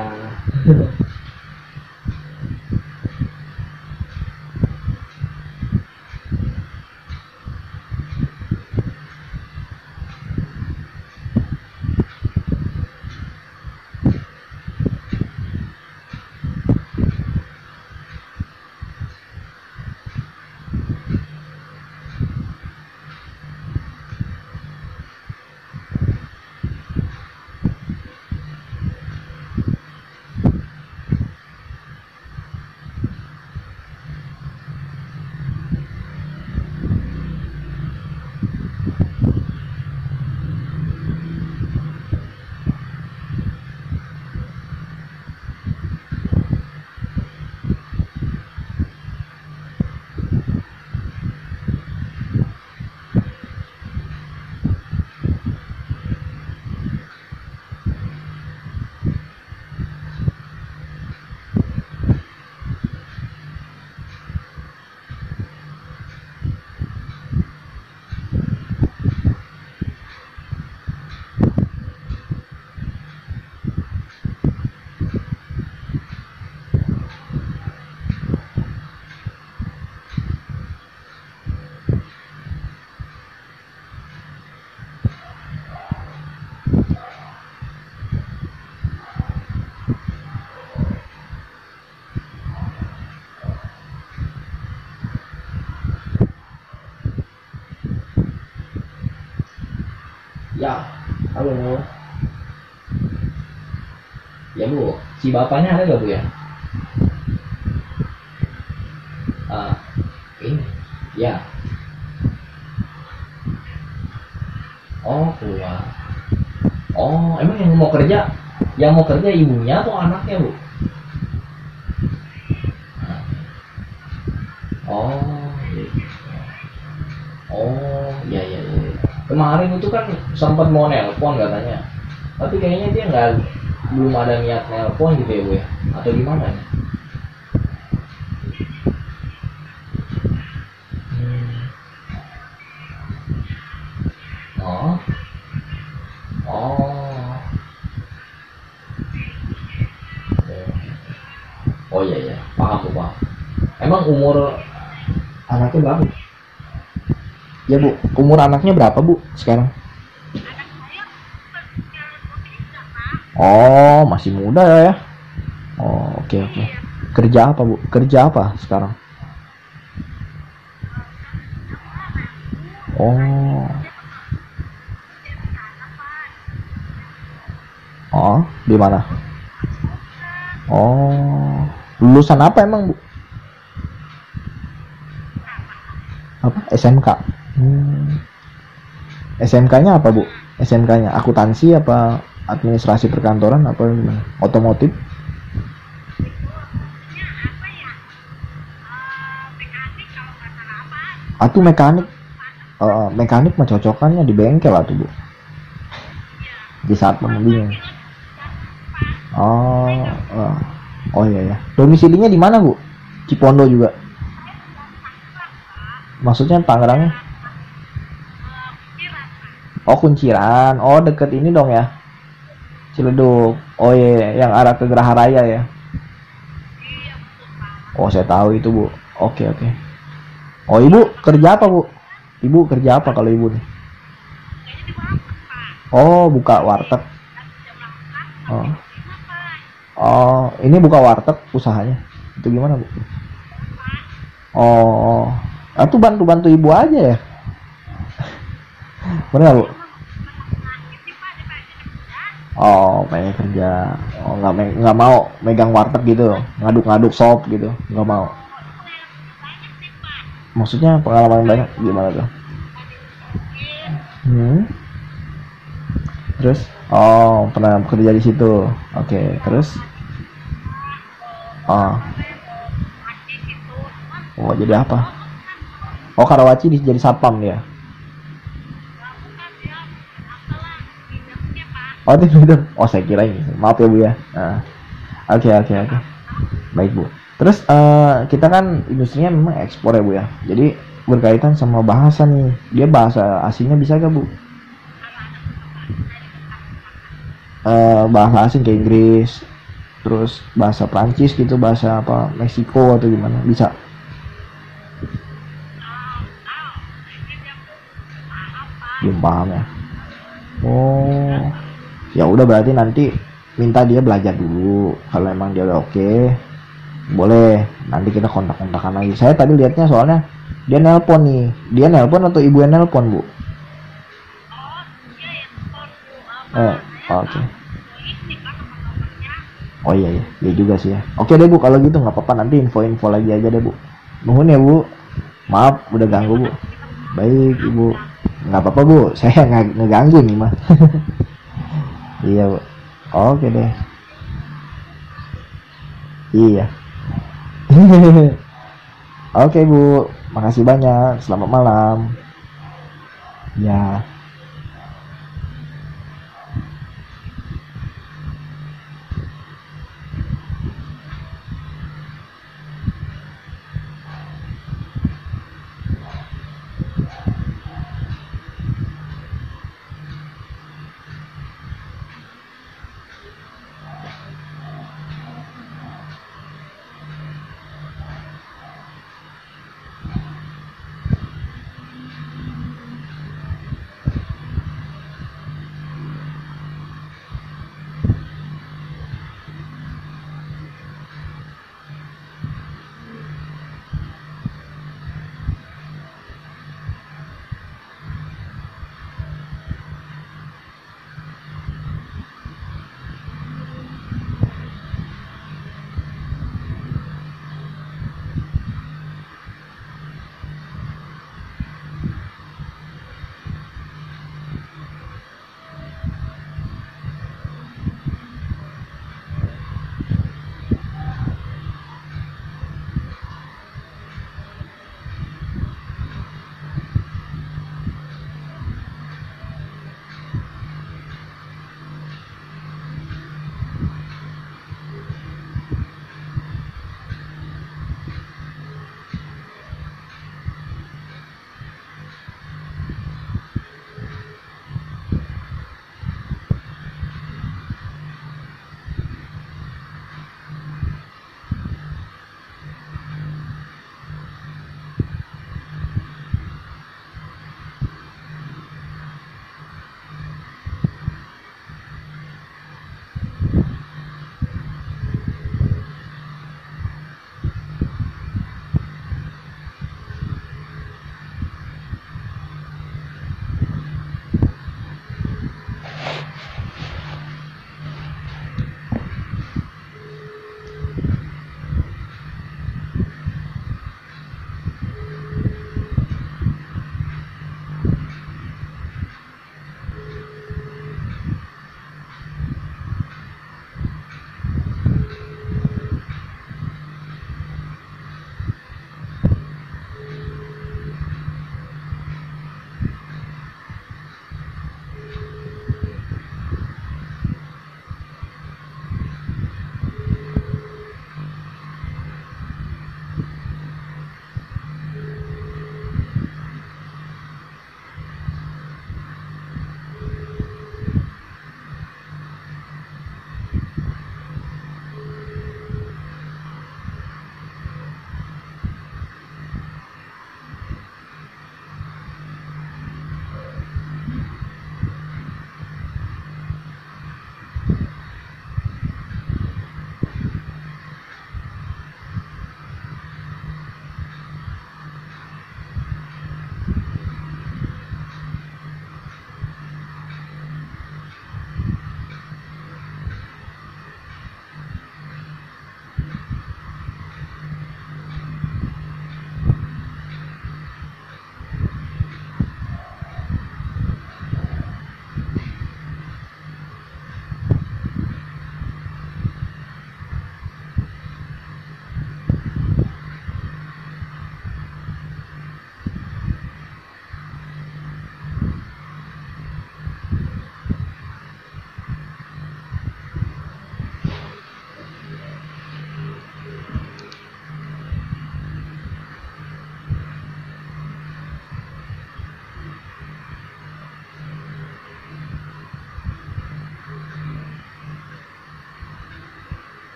Ya, halo. Ya bu, si bapaknya ada nggak bu ya? Ah, ini, ya. Oh keluar. Oh, emang yang mau kerja, yang mau kerja ibunya atau anaknya bu? Oh, gitu. Oh, ya ya ya. Kemarin itu kan sempat mau nelpon katanya, tapi kayaknya dia nggak, belum ada niat nelpon gitu ya bu ya, atau gimana nih? Hmm. Oh, oh, oh iya ya, paham bu paham. Emang umur anaknya berapa? Ya bu, umur anaknya berapa bu sekarang? Oh, masih muda ya? Oh, oke okay, oke. Okay. Kerja apa bu? Kerja apa sekarang? Oh, oh, di mana? Oh, lulusan apa emang bu? Apa? S M K. Hmm. S M K-nya apa bu? S M K-nya akuntansi apa administrasi perkantoran apa gimana? Otomotif? Atuh mekanik. Uh, mekanik mah cocokannya di bengkel atuh bu. Di saat pembelian. Oh, uh. Oh iya ya. Domisilinya di mana bu? Cipondo juga. Maksudnya Tangerangnya? Oh Kunciran, oh deket ini dong ya, Ciledug. Oh iya, yang arah ke Geraha Raya ya. Oh saya tahu itu bu. Oke oke. Oh ibu kerja apa bu? Ibu kerja apa kalau ibu nih? Oh buka warteg. Oh, oh ini buka warteg usahanya. Itu gimana bu? Oh, itu bantu bantu ibu aja ya. Bener nggak, Bu? Oh, pengen kerja. Oh, nggak me- nggak mau megang warteg gitu, ngaduk-ngaduk sop gitu, nggak mau. Maksudnya pengalaman banyak gimana tuh? Hmm. Terus, oh pernah bekerja di situ. Oke, terus, oh, oh jadi apa? Oh Karawaci di- jadi satpam dia. Oh tim leader. Oh saya kira ini. Maaf ya Bu ya. Nah, oke oke oke. Baik Bu. Terus eh, kita kan industrinya memang ekspor ya Bu ya. Jadi berkaitan sama bahasa nih. Dia bahasa asingnya bisa gak Bu? Eh, bahasa asing kayak Inggris, terus bahasa Prancis gitu, bahasa apa Meksiko atau gimana? Bisa. Belum paham ya. Oh, ya udah berarti nanti minta dia belajar dulu. Kalau emang dia udah oke, boleh. Nanti kita kontak-kontakan lagi. Saya tadi lihatnya soalnya dia nelpon nih. Dia nelpon atau ibu yang nelpon Bu? Eh, oke. Oh iya iya, iya juga sih ya. Oke deh Bu, kalau gitu nggak apa-apa nanti info-info lagi aja deh Bu. Nuhun ya Bu. Maaf udah ganggu Bu. Baik Ibu. Nggak apa-apa Bu, saya nggak ngeganggu nih mah. Iya Bu. Oke deh. Iya. Oke Bu, makasih banyak. Selamat malam. Ya.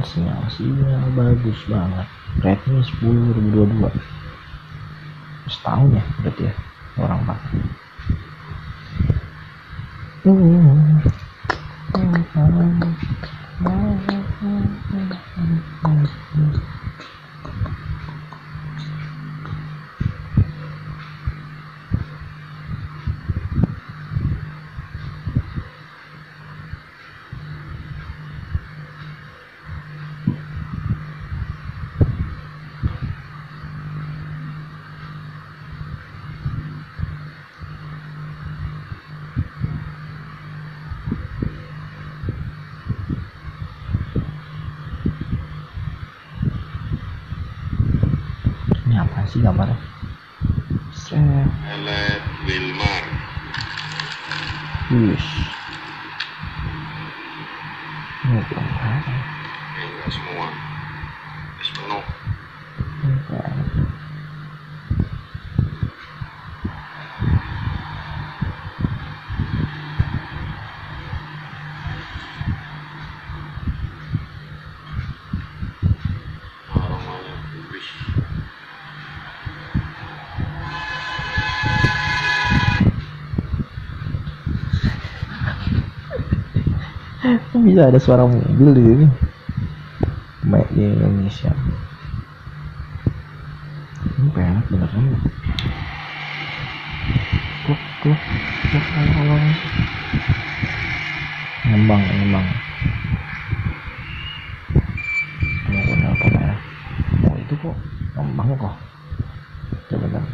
sinyal sinyal bagus banget. Redmi sepuluh dua ribu dua puluh dua. Setahun ya berarti ya orang pakai. Hmm. Ini apa sih gambarnya? Set. Alat Wilmar. Wish. Ini gambar. Eh, enggak semua. Tes penuh. Enggak. Aromanya wis. Bisa ada suara mobil di sini. Made in Indonesia. Ini penak beneran. Kluk kluk kluk alang. Ngembang ngembang. Mau kenal apa merah? Oh itu kok ngembang kok. Coba kan.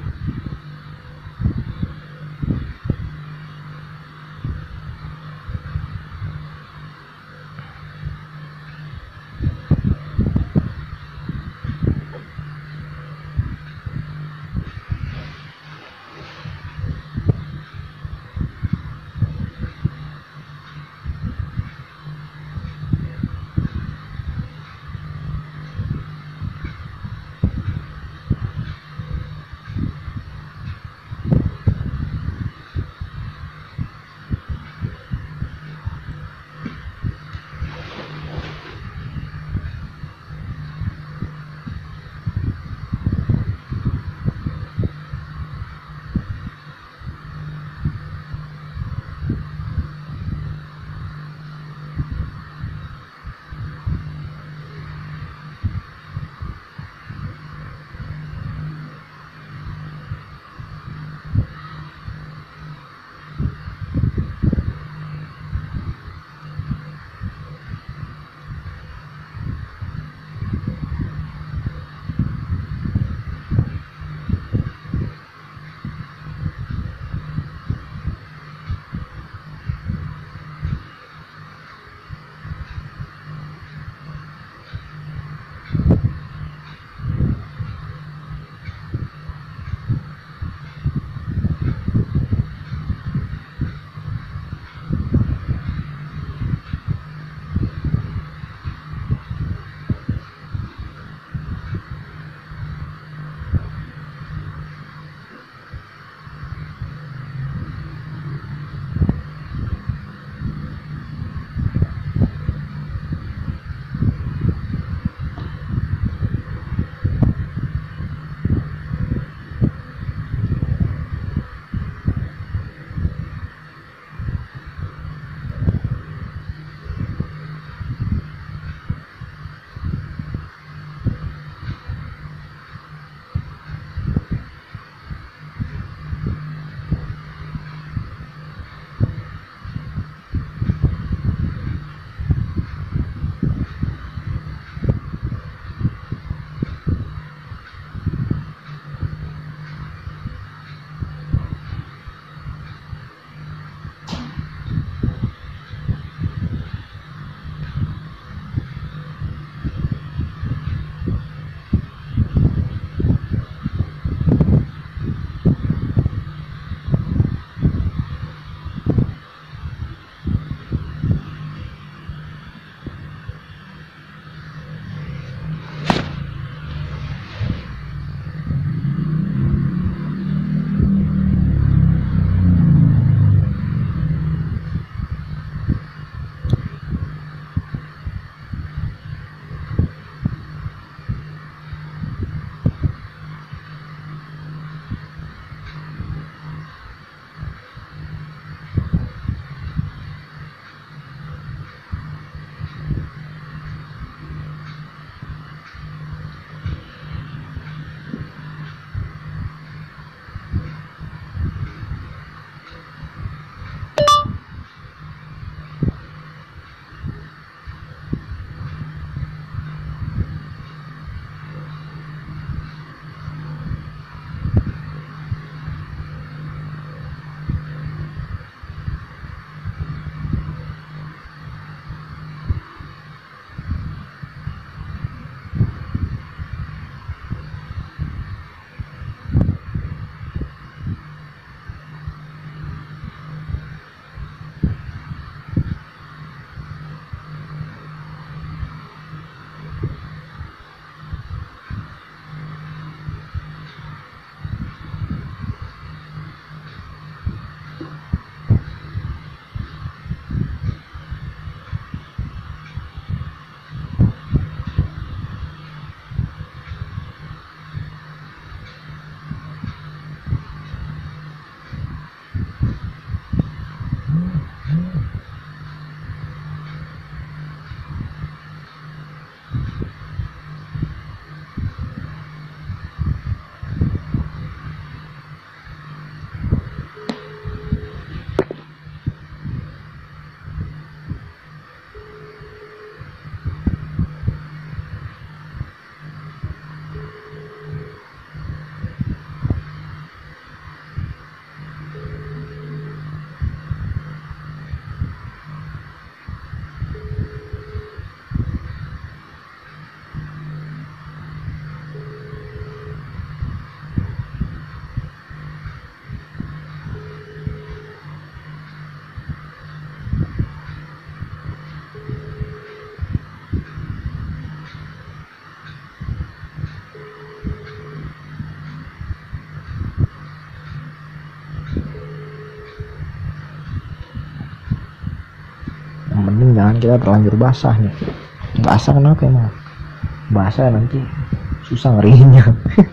tangan kita terlanjur basah nih. Basah kenapa emang? Basah nanti susah ngeringinnya.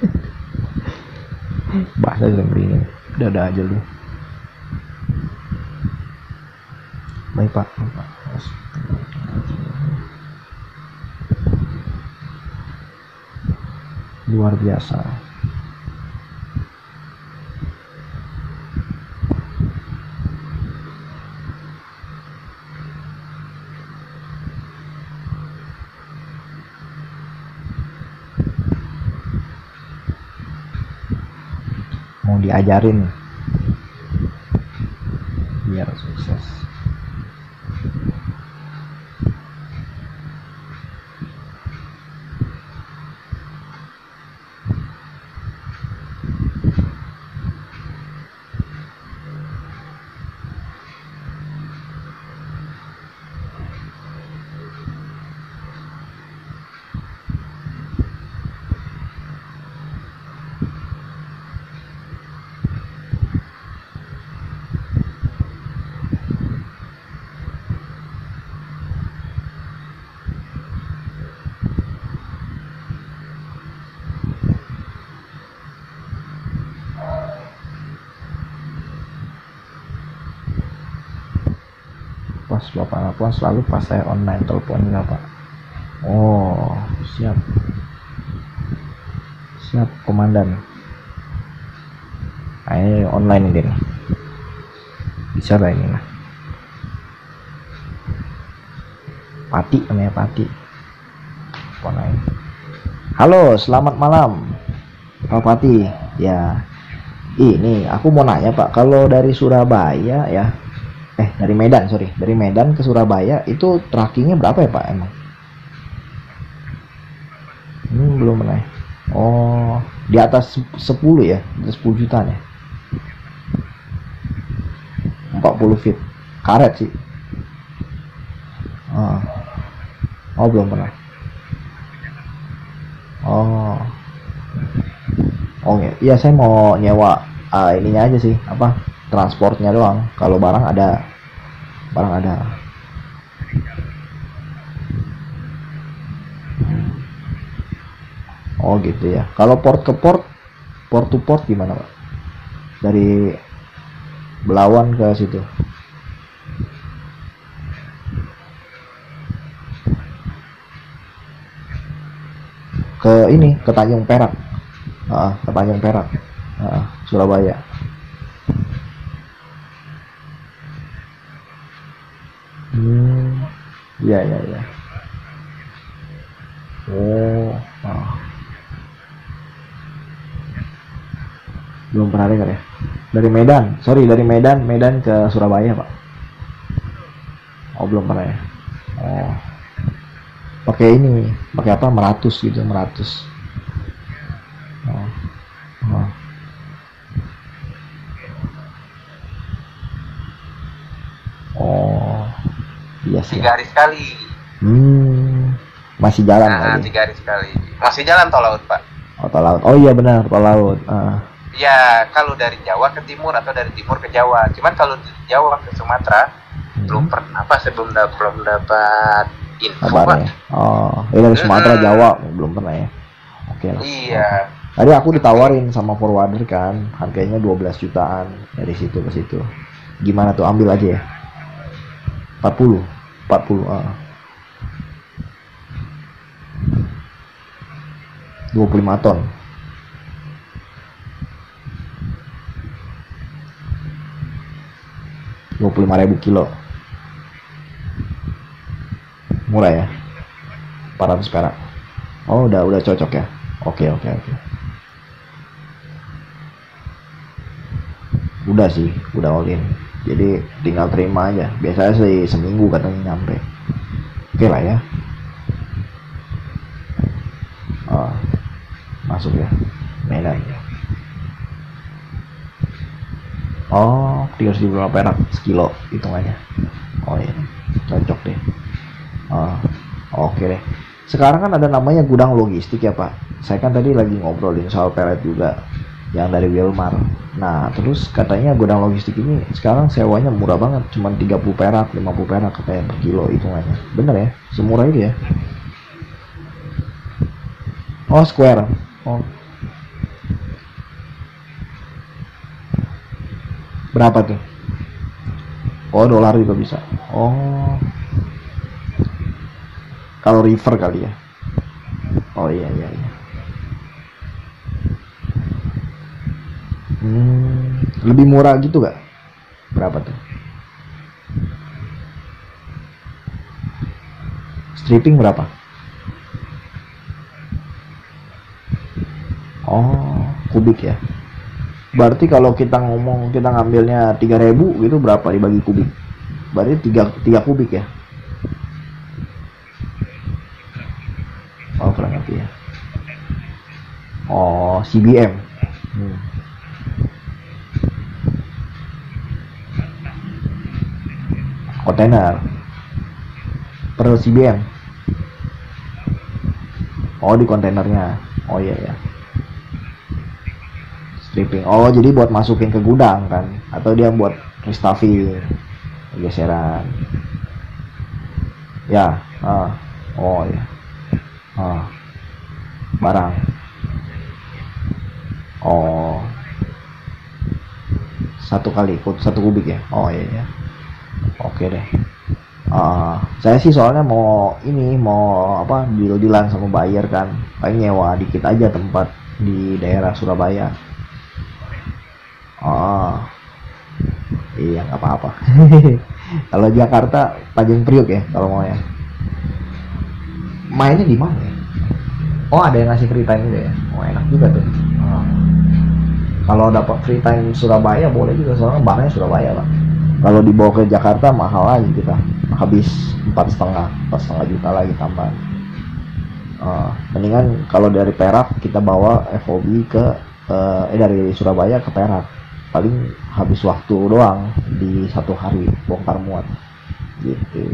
Basah susah ngeringin. Udah-udah aja lu. Baik Pak. Baik, Pak. Luar biasa. Mau diajarin biar sukses. Pas Bapak nelfon selalu pas saya online telepon enggak Pak? Oh siap siap komandan. Nah, ini online ini nih. Bisa lah ini lah. Pati namanya Pati. Online. Halo selamat malam Pak Pati. Ya ini aku mau nanya Pak, kalau dari Surabaya ya, eh dari Medan sorry dari Medan ke Surabaya itu trackingnya berapa ya Pak emang? Hmm, belum pernah. Oh di atas sepuluh ya, di atas sepuluh juta ya, empat puluh feet karet sih. Oh, oh belum pernah. Oh oh ya, iya saya mau nyewa uh, ininya aja sih, apa transportnya doang. Kalau barang ada, barang ada. Hmm. Oh gitu ya. Kalau port ke port, port to port gimana Pak? Dari Belawan ke situ. Ke ini, ke Tanjung Perak. Uh, ke Tanjung Perak. Uh, Surabaya. Hmm, iya iya iya. Oh, ah. Belum pernah dengar ya. Dari Medan, sorry dari Medan, Medan ke Surabaya Pak. Oh belum pernah ya. Oh, pakai ini, pakai apa? Meratus gitu, Meratus. Oh, oh. Oh, iya sih. Tiga hari sekali. Hmm, masih jalan Nah, lagi. tiga hari sekali. Masih jalan tol laut, Pak. Oh, tol laut. Oh iya benar, tol laut. Ah. Ya, kalau dari Jawa ke timur atau dari timur ke Jawa. Cuman kalau dari Jawa ke Sumatera Hmm. belum pernah, Pak. Saya belum da- belum dapat info, Pak. Kabarnya. Oh, ya dari Sumatera Hmm. Jawa belum pernah ya. Oke lah. Iya. Tadi aku ditawarin sama forwarder kan, harganya dua belas jutaan dari situ ke situ. Gimana tuh, ambil aja ya. empat puluh. empat puluh, ah. dua puluh lima ton. dua puluh lima ribu kilo. Murah ya? empat ratus perak. Oh, udah udah cocok ya. Oke, oke, oke. Udah sih, udah all in. Jadi tinggal terima aja. Biasanya sih seminggu katanya nyampe. Oke lah ya. Oh, masuk ya. Medan ya. Oh, tiga ratus lima puluh perak sekilo hitungannya. Oh iya, cocok deh. Oh, oke deh. Sekarang kan ada namanya gudang logistik ya Pak. Saya kan tadi lagi ngobrolin soal pelet juga. yang dari Wilmar. Nah terus katanya gudang logistik ini sekarang sewanya murah banget, cuma tiga puluh perak, lima puluh perak katanya per kilo hitungannya. Bener ya, semurah itu ya. Oh square. Oh. Berapa tuh? Oh dolar juga bisa. Oh kalau river kali ya. Oh iya iya iya. Hmm, lebih murah gitu gak? Berapa tuh? Stripping berapa? Oh, kubik ya. Berarti kalau kita ngomong kita ngambilnya tiga ribu gitu berapa dibagi kubik? Berarti tiga, tiga kubik ya? Oh, kurang lebih ya. Oh, C B M. Hmm. Kontainer per C B M. Oh di kontainernya. Oh iya ya. Stripping. Oh jadi buat masukin ke gudang kan? Atau dia buat restuffing, geseran. Ya. Ah. Oh ya. Ah. Barang. Oh. Satu kali ikut satu kubik ya. Oh iya ya. Oke deh. Uh, saya sih soalnya mau ini mau apa deal-dealan sama buyer kan, paling nyewa dikit aja tempat di daerah Surabaya. Oh iya nggak apa-apa. Kalau Jakarta Tanjung Priok ya kalau mau ya. Mainnya di mana ya? Oh ada yang ngasih free time juga ya. Oh enak juga tuh. Uh. Kalau dapat free time Surabaya boleh juga soalnya barangnya Surabaya lah. Kalau dibawa ke Jakarta mahal lagi kita, habis empat setengah empat setengah juta lagi tambahan. Uh, mendingan kalau dari Perak kita bawa F O B ke uh, eh dari Surabaya ke Perak, paling habis waktu doang di satu hari bongkar muat gitu.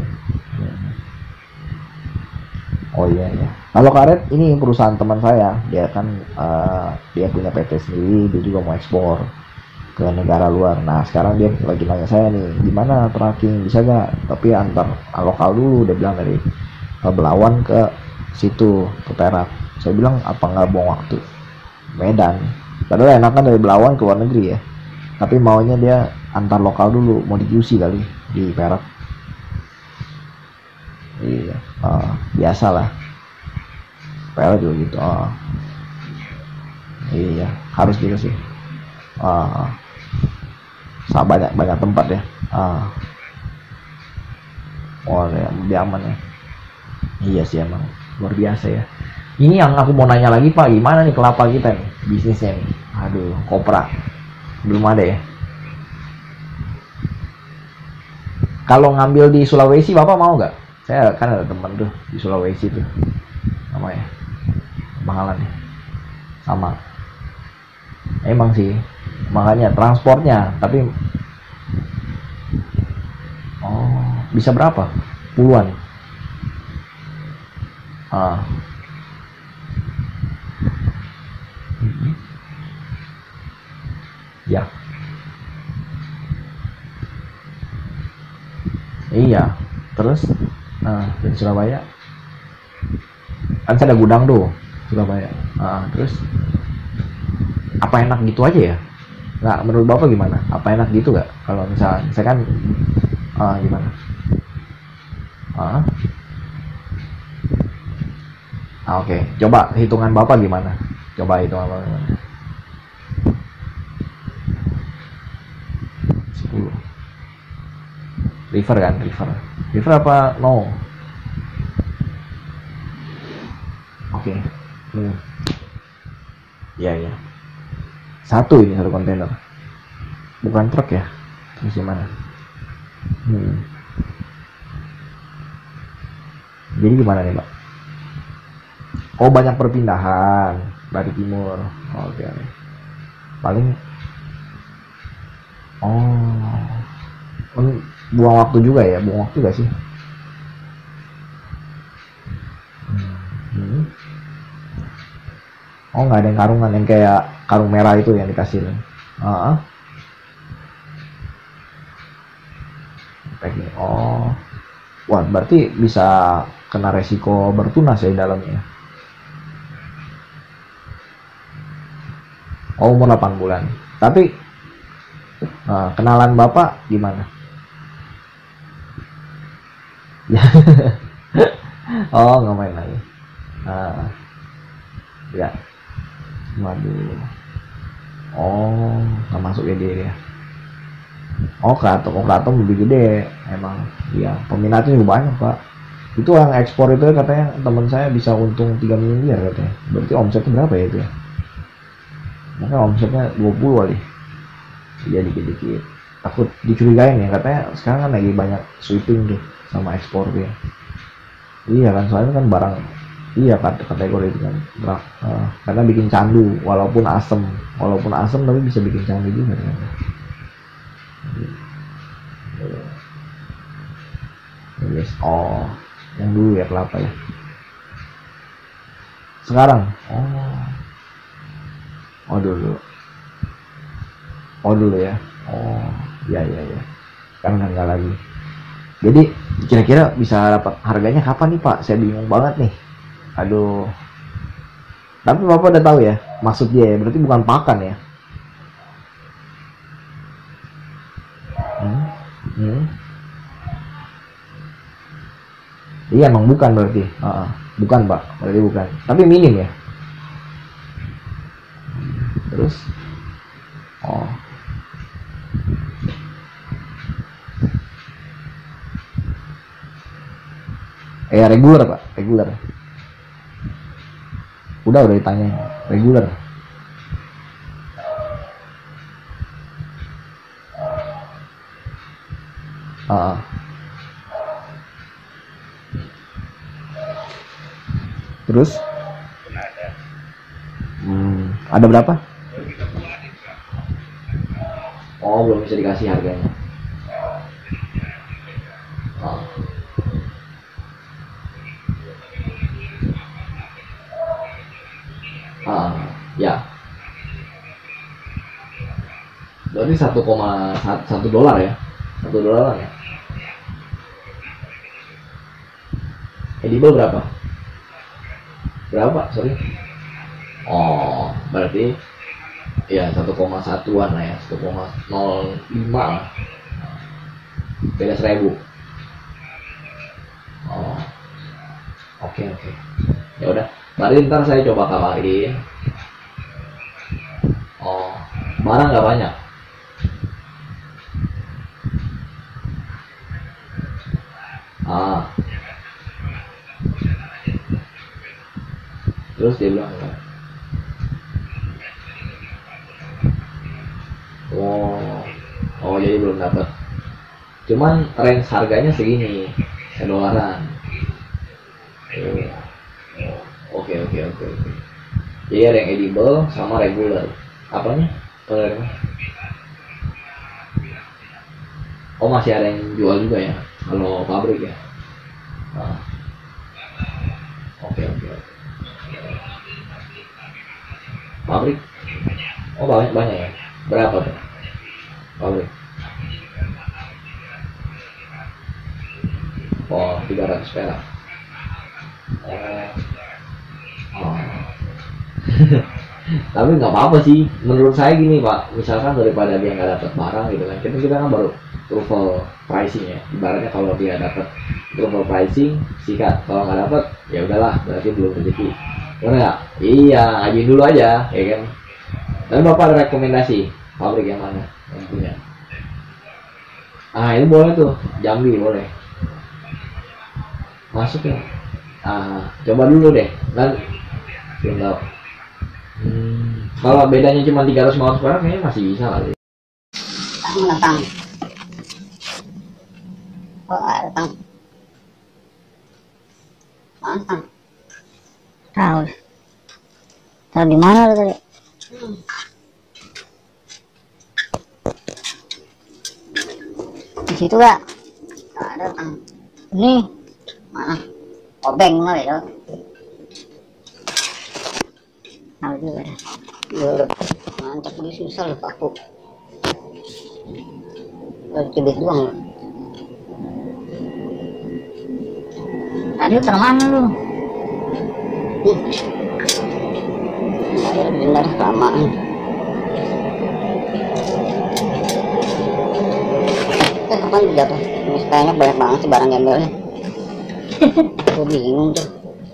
Oh iya ya. Kalau karet ini perusahaan teman saya, dia kan uh, dia punya P T sendiri, dia juga mau ekspor ke negara luar. Nah sekarang dia lagi nanya saya nih, gimana tracking bisa gak? Tapi antar lokal dulu, dia bilang dari ke Belawan ke situ ke Perak. Saya bilang apa nggak buang waktu Medan? Padahal enakan dari Belawan ke luar negeri ya. Tapi maunya dia antar lokal dulu, mau di Q C kali di Perak. Iya, uh, biasa lah. Perak juga gitu. Uh. Iya, harus gitu sih. Uh. banyak banyak tempat ya. Ah. Oh ya, lebih aman ya. Iya sih emang luar biasa ya. Ini yang aku mau nanya lagi Pak, gimana nih kelapa kita nih bisnisnya nih? Aduh, kopra belum ada ya. Kalau ngambil di Sulawesi Bapak mau nggak? Saya kan ada teman tuh di Sulawesi tuh, namanya mahalan nih, sama. Emang sih, makanya transportnya, tapi oh bisa berapa? Puluhan. Ah. Hmm. Ya. Iya. Terus, nah dari Surabaya, kan saya ada gudang tuh Surabaya. Ah, terus apa enak gitu aja ya? Nggak, menurut Bapak gimana? Apa enak gitu nggak? Kalau misalnya, saya kan, ah, gimana? Ah, ah oke. Okay. Coba hitungan Bapak gimana? Coba hitungan Bapak gimana? sepuluh. River kan? River. River apa? No. Oke. Okay. Hmm. Ya, ya. Satu ini satu kontainer, bukan truk ya? Terus gimana? Hmm. Jadi gimana nih Pak? Oh banyak perpindahan dari timur. Oke. Okay. Paling, oh, buang waktu juga ya? Buang waktu gak sih? Hmm. Oh nggak ada yang karungan yang kayak karung merah itu yang dikasih. Uh, packing. Oh, wah berarti bisa kena resiko bertunas ya di dalamnya. Oh, umur delapan bulan. Tapi uh, kenalan bapak gimana? Oh, nggak main lagi. Uh, ya, waduh. Oh, nggak masuk ya dia. Oh, Kratom, oh, Kratom lebih gede, emang. Iya, peminatnya juga banyak pak. Itu yang ekspor itu katanya teman saya bisa untung tiga miliar katanya. Berarti omsetnya berapa ya itu ya? Mungkin omsetnya dua puluh kali. Iya dikit-dikit. Takut dicurigain ya, katanya sekarang kan lagi banyak sweeping tuh sama ekspor dia. Iya kan, soalnya kan barang, iya kategori itu kan berat, uh, karena bikin candu walaupun asem, walaupun asem tapi bisa bikin candu juga kan. Yes. Oh, yang dulu ya kelapa ya. Sekarang, oh, oh dulu, oh dulu ya. Oh, ya ya ya. Sekarang kan nggak lagi. Jadi kira-kira bisa dapat harganya kapan nih Pak? Saya bingung banget nih. Aduh. Tapi Bapak udah tahu ya maksud dia ya. Berarti bukan pakan ya. Hmm? Hmm? Iya emang bukan berarti. Uh, bukan Pak. Berarti bukan. Tapi minim ya. Terus? Oh. Eh reguler Pak, reguler. Udah udah ditanya, reguler. Uh. Terus? Hmm, ada berapa? Oh belum bisa dikasih harganya. Oh. Ah, ya. Berarti satu koma satu dolar ya, satu dolar ya. Edible berapa? Berapa? Sorry. Oh, berarti ya satu koma satuan lah ya, satu koma nol lima lah. Beda seribu. Oh, oke okay, oke. Okay. Ya udah. Berarti ntar saya coba kabarin. Oh, barang nggak banyak. Ah. Terus dia bilang enggak. Oh, oh jadi belum dapat. Cuman range harganya segini, sedolaran. Oh. Oke oke oke oke. Jadi ada yang edible sama regular. Apanya? Apa? Oh masih ada yang jual juga ya? Kalau pabrik ya? Nah. Oke oke oke. Pabrik? Oh banyak banyak ya? Berapa tuh? Pabrik? Oh tiga ratus perak. Oh. Oh. Tapi nggak apa-apa sih menurut saya gini Pak, misalkan daripada dia nggak dapat barang gitu kan, kita kita kan baru truffle pricing ya, ibaratnya kalau dia dapat truffle pricing sikat, kalau nggak dapat ya udahlah berarti belum rezeki, benar nggak? Iya, ajuin dulu aja ya kan. Dan Bapak ada rekomendasi pabrik yang mana yang punya? Ah ini boleh tuh, Jambi boleh masuk ya. Ah coba dulu deh kan. Belum tahu. Hmm, kalau bedanya cuma tiga ratus lima ratus perak kayaknya masih bisa kali. Kamu datang. Oh, datang. Datang. Tahu. Tahu di mana lu tadi? Hmm. Di situ gak? Gak ada datang. Ini mana? Obeng mana ya? Tahu juga dah. Ya, mantap ini susah loh paku. Cebit doang. Tadi terang mana lu? Ih. Benar kelamaan. Eh kapan jatuh? Ini kayaknya banyak banget sih barang gembelnya. Gue bingung tuh.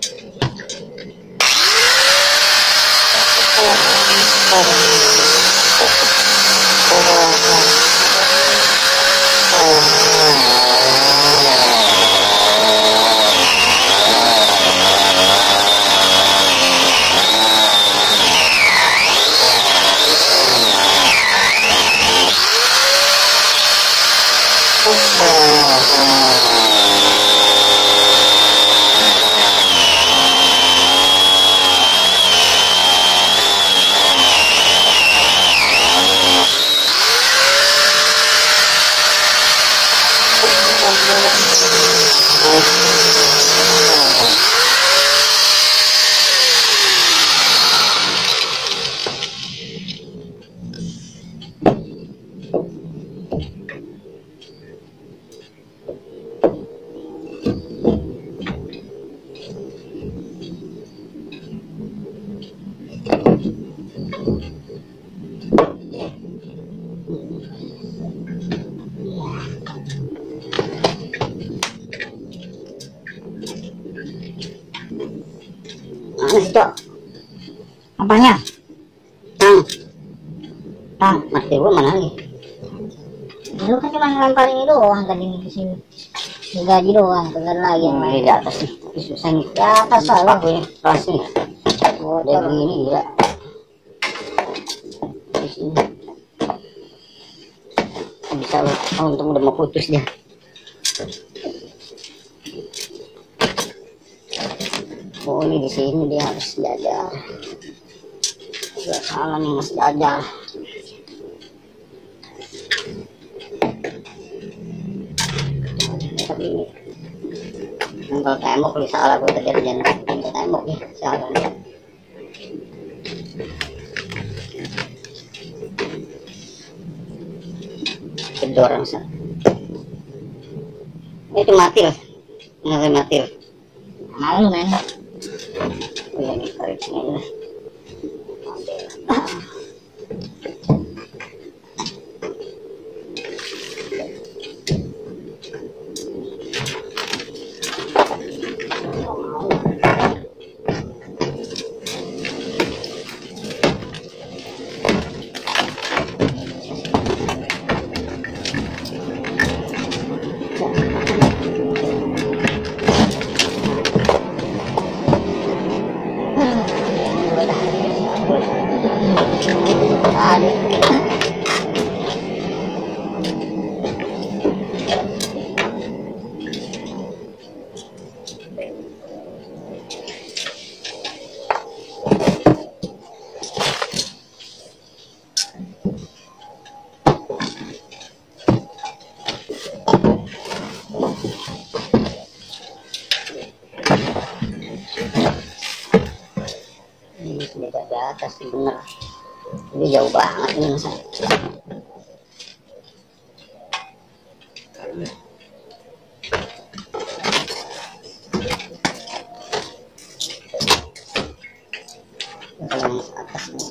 Mana sih, Cok? Apanya? Tang. Tang, mati gua mana lagi? Lu kan cuma ngelemparin ini doang tadi di sini. Gaji doang, kagak lagi yang main di atas nih. Susah nih. Di atas lah gue ini, keras nih. Oh, dia begini gila. Di sini. Bisa lu, oh, untung udah mau putus dia. Oh ini di sini dia harus jajar. Gak salah nih mas jajar. Tapi ini nempel tembok nih salah gue tadi ada jangan nempel tembok nih salah nih. Kedor langsung. Itu mati lah. Nggak mati lah. Malu men. Oh ya ini kariknya lah. Ini sudah di atas sih bener. Ini jauh banget ini masa. Kalau atas ini.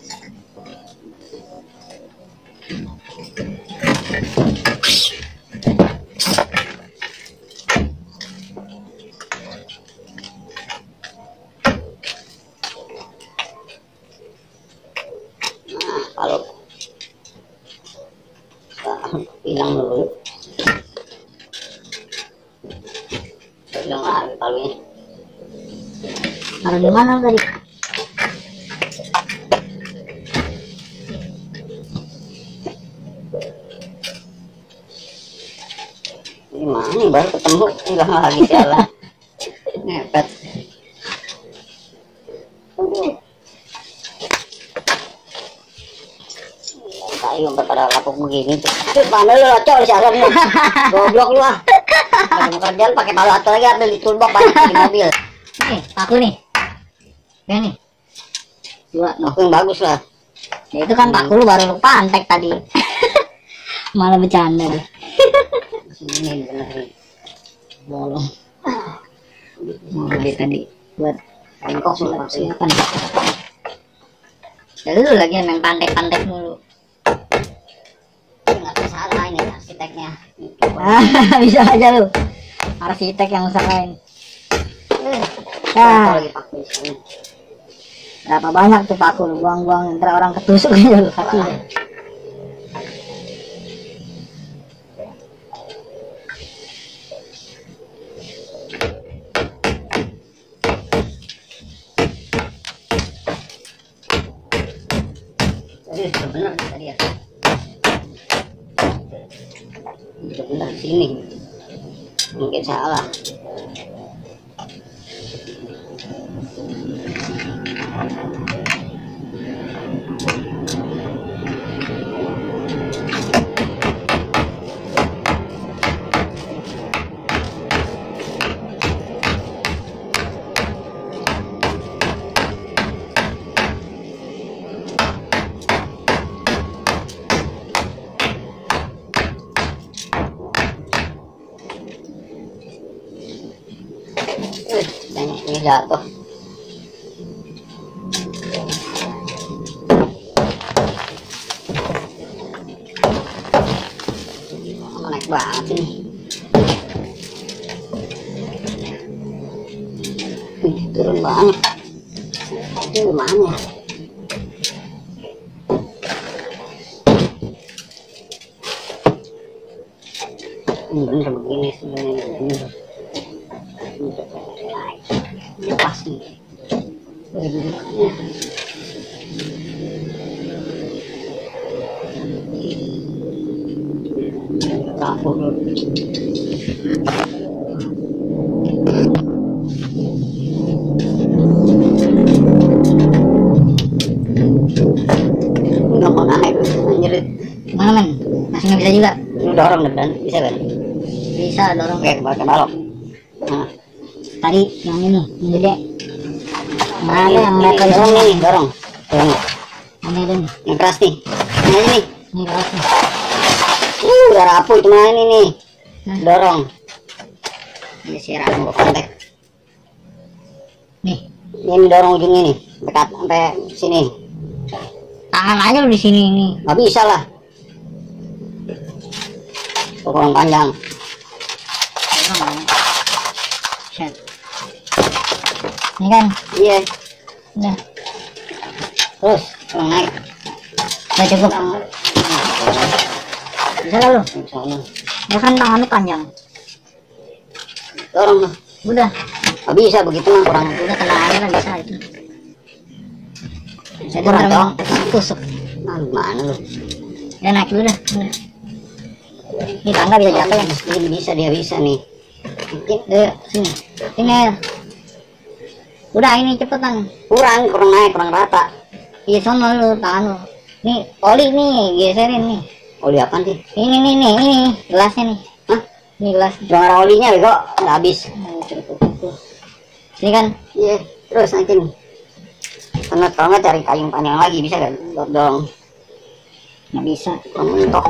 Kalau hilang dulu, hilang lagi palunya. Taruh di mana tadi? Di mana nih baru ketemu hilang lagi jalan. Ngepet. Ayo pada lapuk begini tuh. Mana lu locok di sana nih. Goblok lu ah. Kalau kerjaan pakai palu atau lagi ambil di toolbox banyak di mobil. Nih, aku nih. Ya nih. Dua, aku yang bagus lah. Ya itu kan paku lu baru lu pantek tadi. Malah bercanda deh. Sini bener bolong. Mau beli tadi buat bengkok siapa nih? Ya lu lagi main pantek-pantek mulu. Nggak salah ini arsiteknya. Ah, bisa aja lu. Arsitek yang usahain. Nah, berapa banyak tuh paku lu buang-buang, ntar orang ketusuk aja lu kakinya. Udah bener tadi ya. Udah bener sini. Mungkin salah. Banyak ini jatuh. Oh, naik banget ini. Wih, turun banget. Itu gimana ya? Ini bener begini sebenarnya bener. Ini pas nih. Rapuh dulu. Nggak mau naik, anjir. Gimana men? Masih nggak bisa juga? Lu dorong dan bisa kan? Bisa dorong kayak pakai balok. Nah. Tadi yang ini, yang gede. Mana yang level dorong nih, dorong. Dorong. Ini ini, yang keras nih. Nah ini, ini keras nih. Uh, udah rapuh itu mana ini nih. Nah. Dorong. Ini siram gua kontak. Nih, ini dorong ujungnya nih, dekat sampai sini. Tangan aja lu di sini nih. Gak bisa lah. Kurang panjang. Set. Ini kan? Iya. Udah. Terus, kurang naik. Udah cukup. Bisa lah lu? Bisa lah. Ya kan tangan lu panjang. Dorong lah. Udah. Gak bisa begitu mah kurang. Udah kena air lah bisa itu. Jadi kurang dong. Tusuk. Nah, gimana lu? Udah naik dulu dah. Udah. Ini tangga bisa jatuh ya? Ini bisa, dia bisa nih. Ini, sini. Ini air. Udah ini cepetan. Kurang, kurang naik, kurang rata. Iya sono lu, tangan lu. Nih, oli nih, geserin nih. Oli apaan sih? Ini nih, nih, ini gelasnya nih. Hah? Ini gelas. Jangan ada olinya bego, udah habis. Sini kan? Iya, terus naikin. Karena kalau nggak cari kayu panjang lagi bisa kan? Dorong. Nggak bisa. Kurang mentok.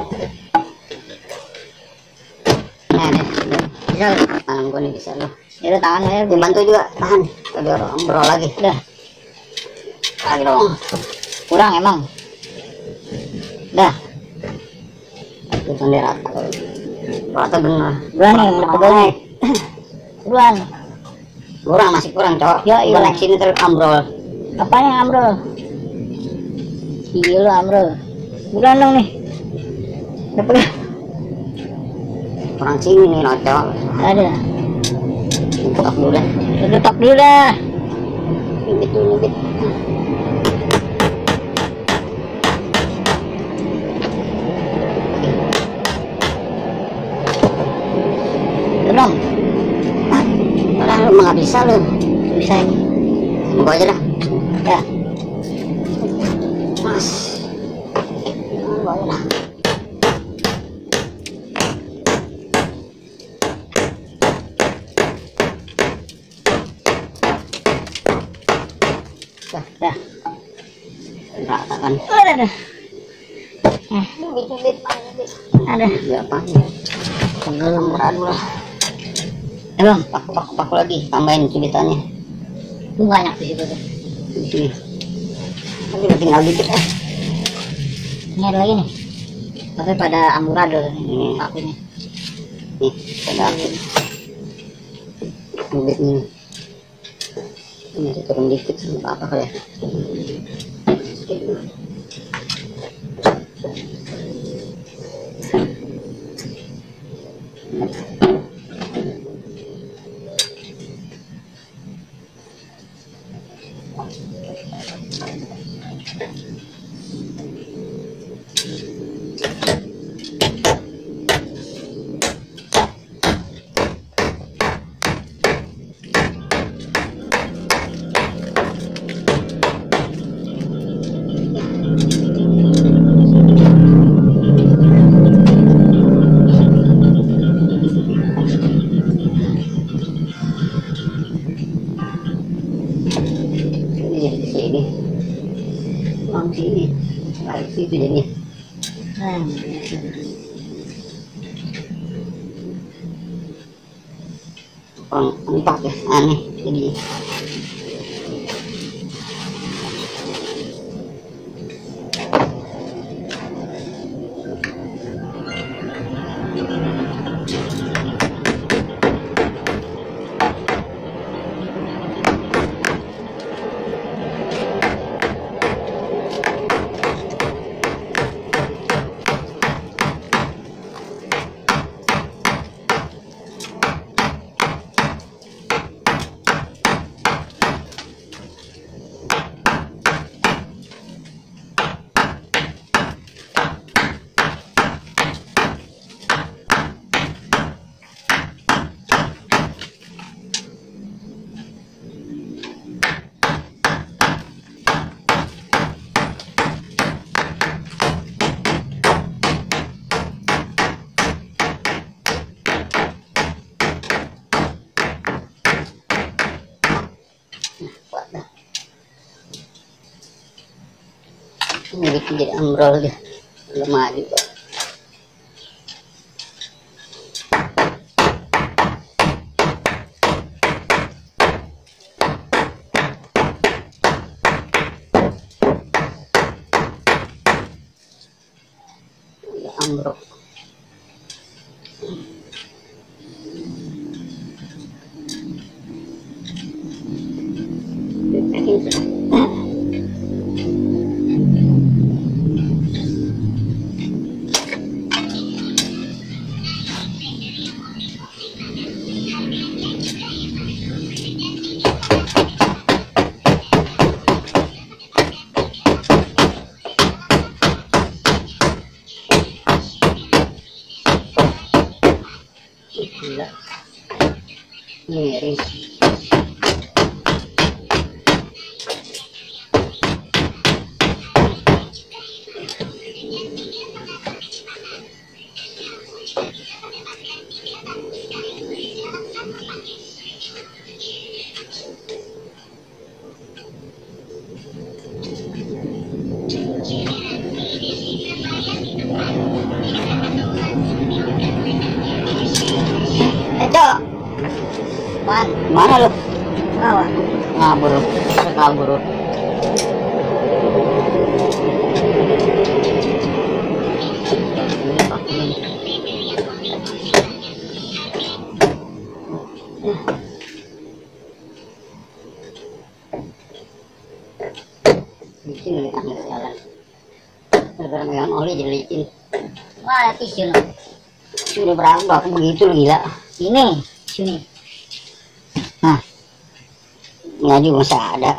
Nah, deh, bisa lu. Tangan gua nih bisa lu. Ya udah tangan aja, gue bantu juga. Tahan. Kita dorong, bro lagi. Udah. Lagi dong. Kurang emang. Udah. Itu sendiri rata. Rata bener. Buruan nih, udah pegel nih. Buruan. Kurang, masih kurang cowok. Ya iya. Naik sini terus ambrol. Apanya yang ambrol? Iya lu ambrol. Buruan dong nih. Udah pegel. Kurang sini nih nocok. Ada. Tutup dulu dah. Tutup dulu dah. Nyubit dulu, nyubit. Belum. Udah lu mah gak bisa lu. Bisa ini. Buka aja dah. Ya. Mas. Buka aja dah. Dah, dah. rata kan. Ada ada. Eh, cubit-cubit Ada. ya apa ya? Tenggelam beradu lah. Eh bang, Paku paku paku lagi, tambahin cubitannya. itu banyak di situ tuh. Di sini. Nanti udah tinggal dikit eh. Ini ada lagi nih. Tapi pada amburadul Ini. nih pakunya. Nih, ada cubit ini. Ini masih turun dikit, nggak apa-apa kali ya. Sedikit dulu. Sini, balik situ jadi. Hmm. Kurang empat ya, aneh jadi. Ini bikin jadi ambrol dia, belum maju kok. Udah ambrol. Gila. Miring. Edo, Man, mana lu? Bawah. Ngabur, kabur. Licin nih tangga jalan. Gara-gara megang oli jadi licin. Wah, ada tisu loh. Udah berapa aku begitu lu gila. Sini, sini. Nah, nggak juga masih ada.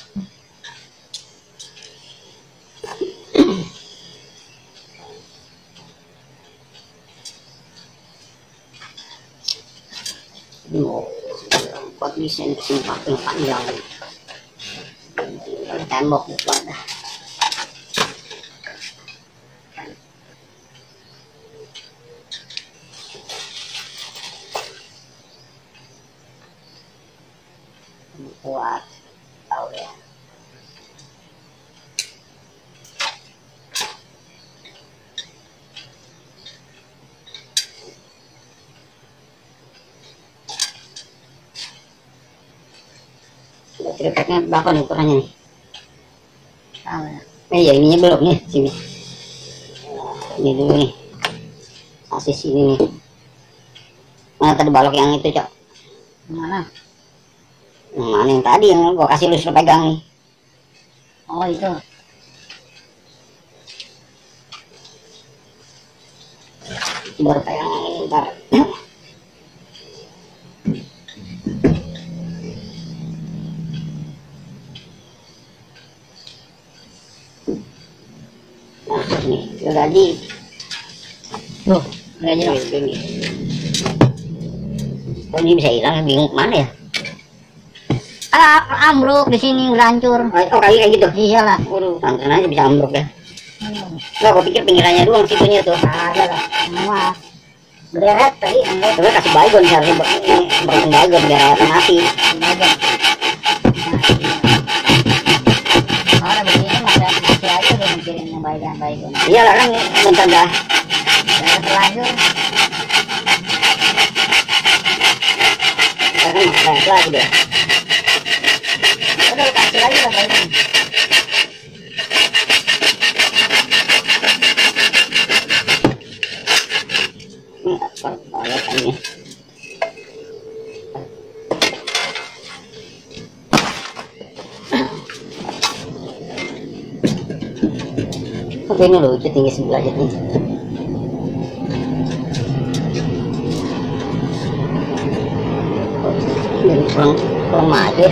Mau buat desain simpak yang panjang. Tembok buat dah. Kuat, tahu ya. battery packnya berapa nih ukurannya nih? Tahu ya. Eh ya ininya belum nih, sini. Ini dulu nih. Sasis ini nih. Mana tadi balok yang itu, Cok? Mana? Yang mana yang tadi yang gua kasih lu suruh pegang nih? Oh itu. Itu baru pegang yang ini ntar. Nah, ini udah gaji. Tuh, udah Ini, jelas. ini. Oh, ini bisa hilang, bingung kemana ya? Ah, ambruk di sini udah hancur. Oh, kayak kayak gitu. Iyalah. Waduh, pantesan aja bisa ambruk ya. Enggak, gua pikir pinggirannya doang situnya tuh. Ada lah. Semua. Beret tadi enggak. Coba kasih baygon seharusnya semprotin baygon biar awetnya mati. Bagian. Orang begini masih masih aja dia mikirin yang baik-baik. Iya lah kan bentar dah. Udah terlanjur. Kita kan masih banyak lagi deh. Udah lu kasih lagi lah baik. Ini apa banyak ini. Oke, ini lucu tinggi sebelah jadi. Jadi kurang kurang maju.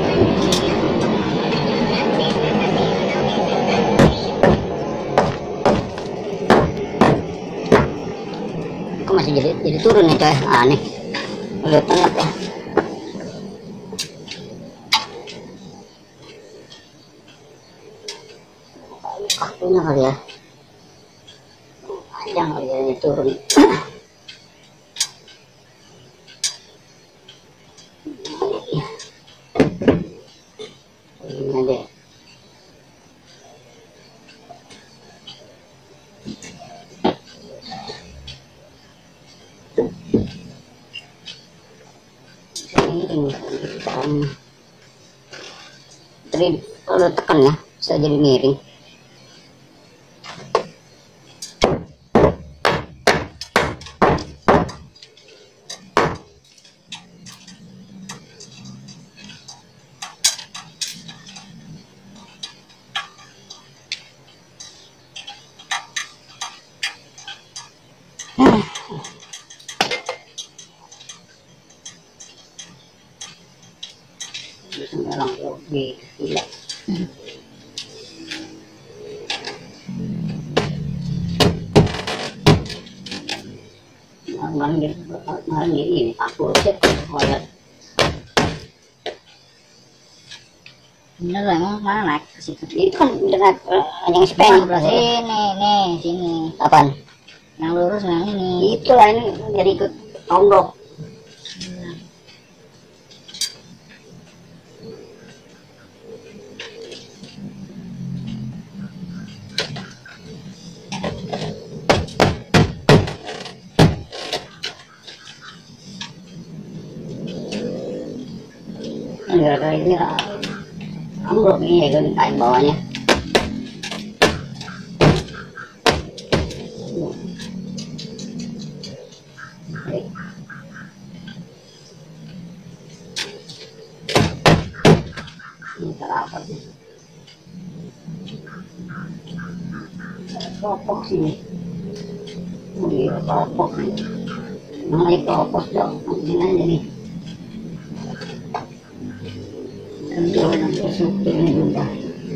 Kok masih jadi jadi turun nih coy, aneh. Lihat tengah ya. Kakinya kali ya. Panjang kali ya ini turun. Ini aja. Miring, tekan. Tadi kalau tekan ya, bisa jadi miring. Langsung di gila. Kemarin dia kemarin dia ini aku cek oleh Bener lah, emang mana naik ke situ? itu kan dengan uh, yang spend Sebelah sini, nih, sini. kapan Yang lurus yang ini. itu lah ini jadi ikut tonggok. Gara-gara ini ambruk ini ya kan kain bawahnya. Ini terapar sih. Keropok sini. Ini keropok nih. Namanya keropok dong. Ini aja nih. Jangan masuk ini udah.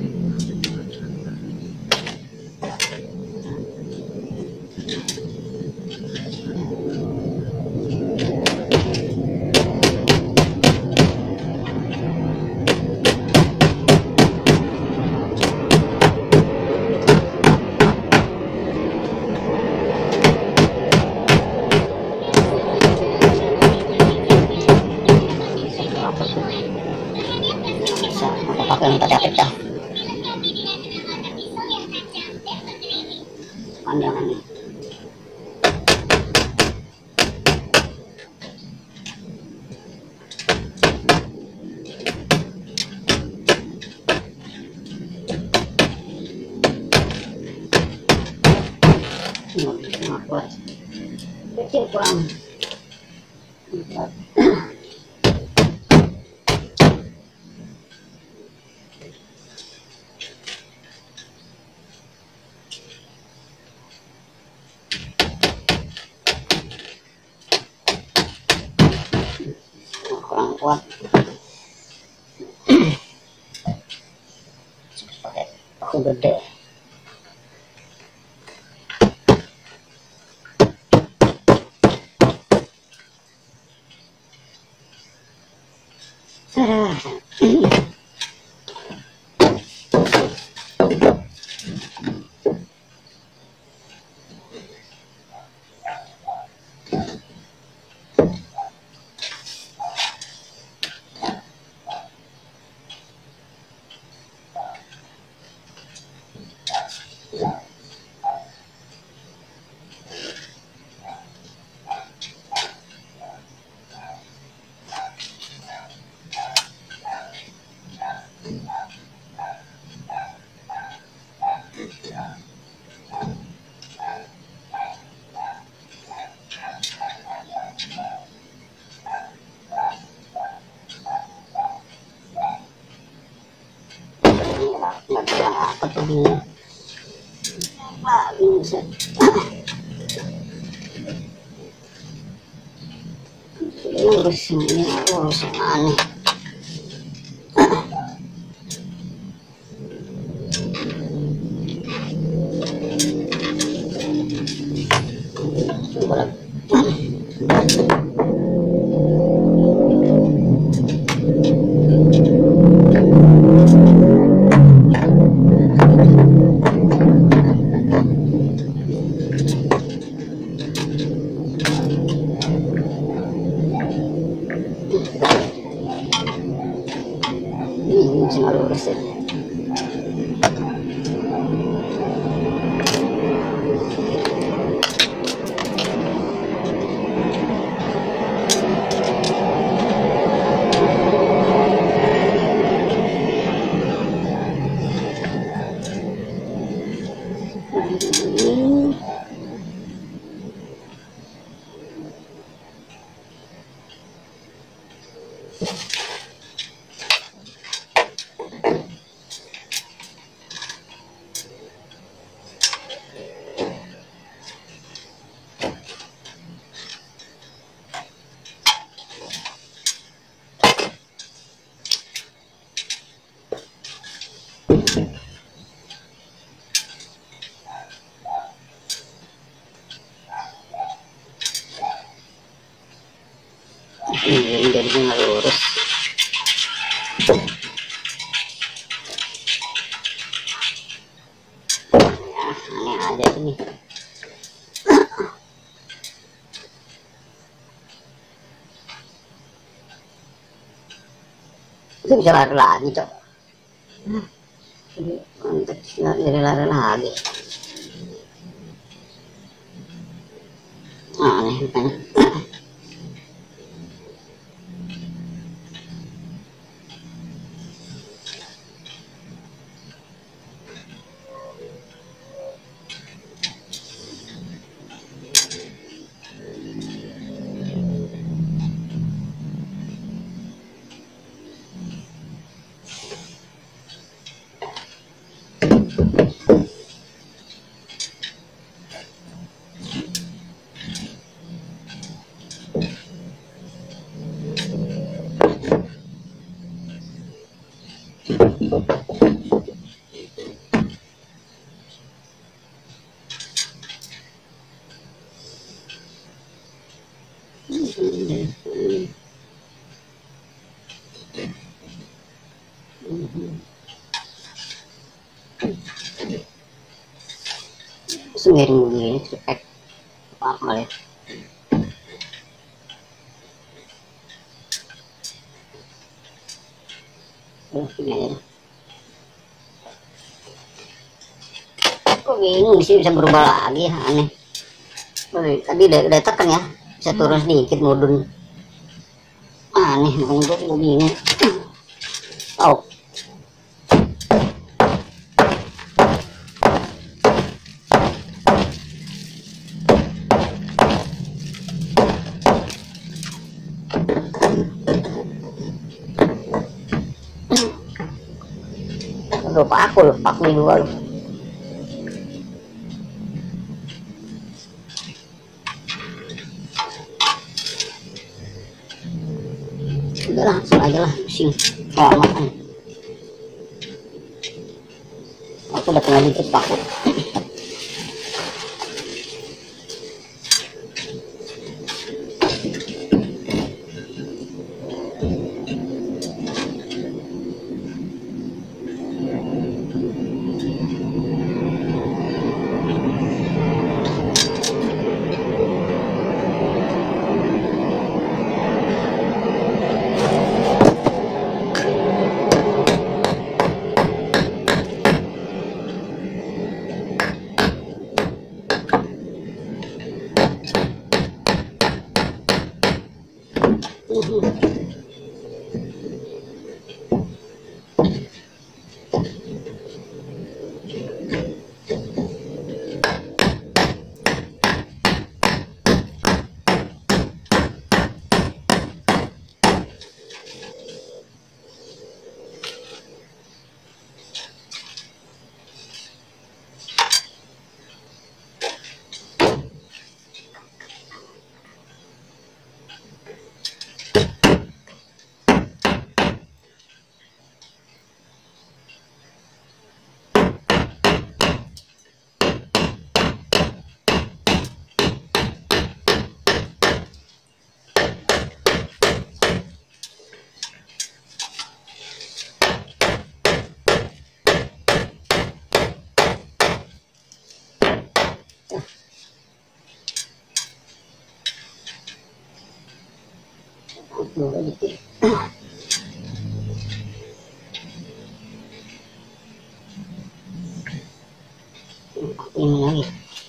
Apa yang pecah-pecah pandangannya. kurang. Kurang kuat. Pakai paku gede. Nggak bilang apa tuh ini. Lagi bisa. Ini urus ini urus yang aneh. Ini cuma lurus ya. Ini jadi nggak lurus. Ya, aneh aja ini. Itu bisa lari lagi, Cok. Jadi mantap, jadi lari lagi. Aneh makanya. Miring begini cepet apa ya? Oh, ini aja. Kok bingung sih bisa berubah lagi, aneh. Tadi udah, udah tekan ya, bisa turun sedikit mudun. Aneh, makanya gue bingung. Oh. Tuh pakul, pakul dua lu. Udah lah, langsung aja lah, pusing. Oh, makan. Aku udah tinggal dikit pakul. Dulu dikit. Ini lagi.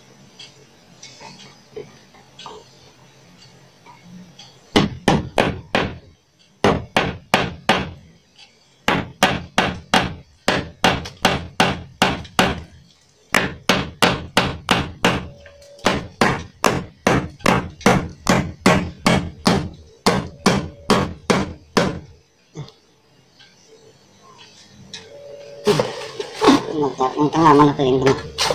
Yang tengah mana tuh yang tengah?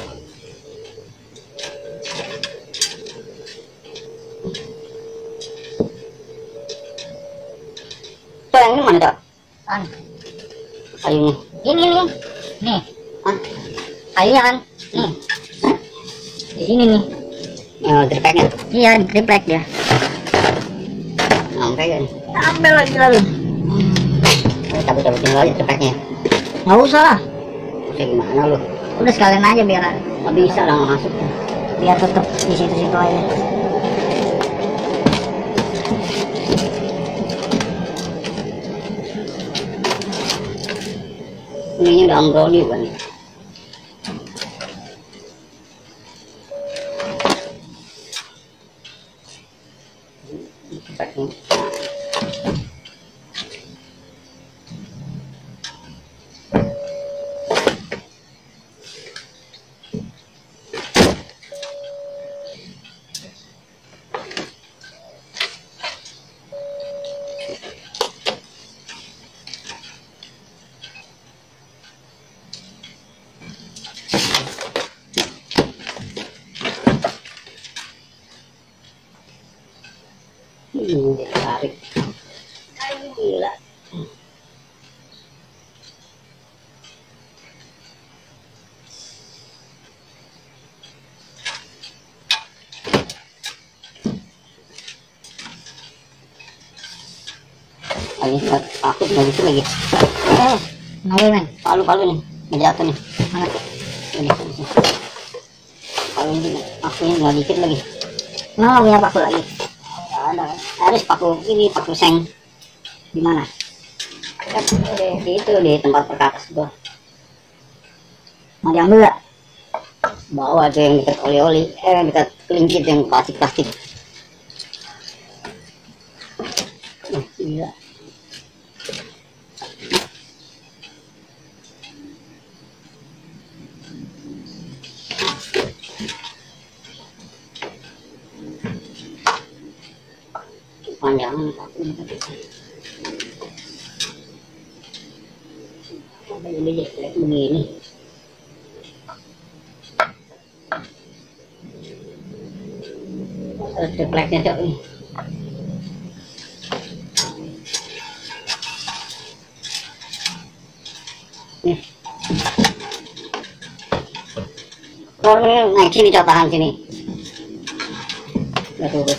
Tuh yang ini mana tuh? Kan? Kayunya. Ini nih. Nih. Hah? Kayunya kan? Nih. Di sini nih. Oh, tripleknya? Iya, triplek dia. Nah, kayak gini. Ambil lagi lalu. Cabut-cabutin lagi tripleknya. Nggak usah lah. Kayak gimana lu? Udah sekalian aja biar nggak bisa lah masuk, biar tetap di situ-situ aja. Ini udah ambrol kan? Ini tarik. Aduh, gila. Lagi takut nggak gitu lagi. Eh, nggak men, palu-palu nih, ngejatuh nih. Mana? Ini, ini. Palu ini, pakunya nggak dikit lagi. Nggak punya paku lagi. Ada, harus paku ini, paku seng. Di mana? Di itu, di tempat perkakas gua. Mau diambil gak? Bawa tuh yang dekat oli-oli, eh yang dekat kelingkit yang plastik-plastik. Oh, gila. Panjang paku ini. Biji begini. Terus tripleknya cok nih. Nih. Kalau ini naik sini cok, tahan sini. Udah turut.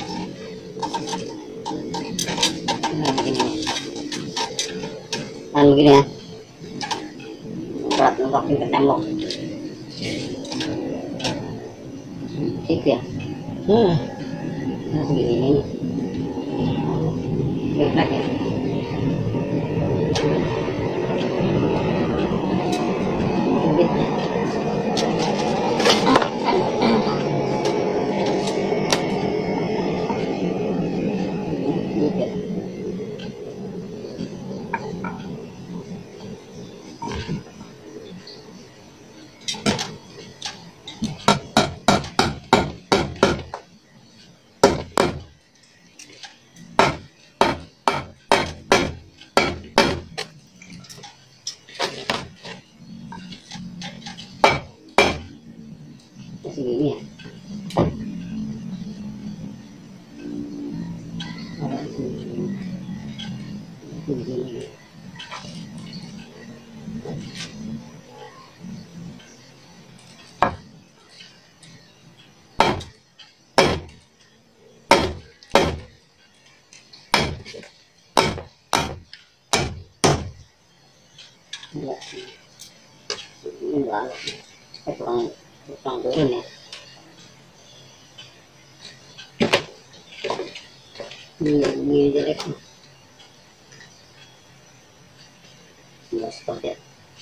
Nah begini. Tahan begini ya. Berat nungkokin ke tembok. Sip ya. Hmm. Nah segini ini. Triplek ya. Segini ya. Begini. Ya. Ini enggak. Saya pulang pulang turun ya. Ini ini jelek. Ya stop ya.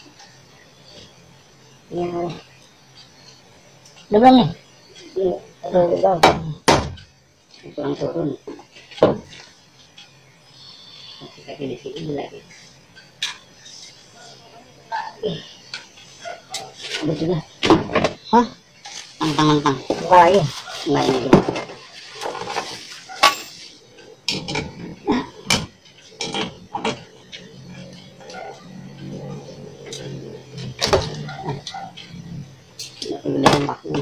Ya. Udah belum nih? Iya, udah udah. Pulang turun. Kaki di sini lagi. Udah sudah. Hah? Tantang tantang. Buka lagi? Enggak ini dulu. Udah tempatnya.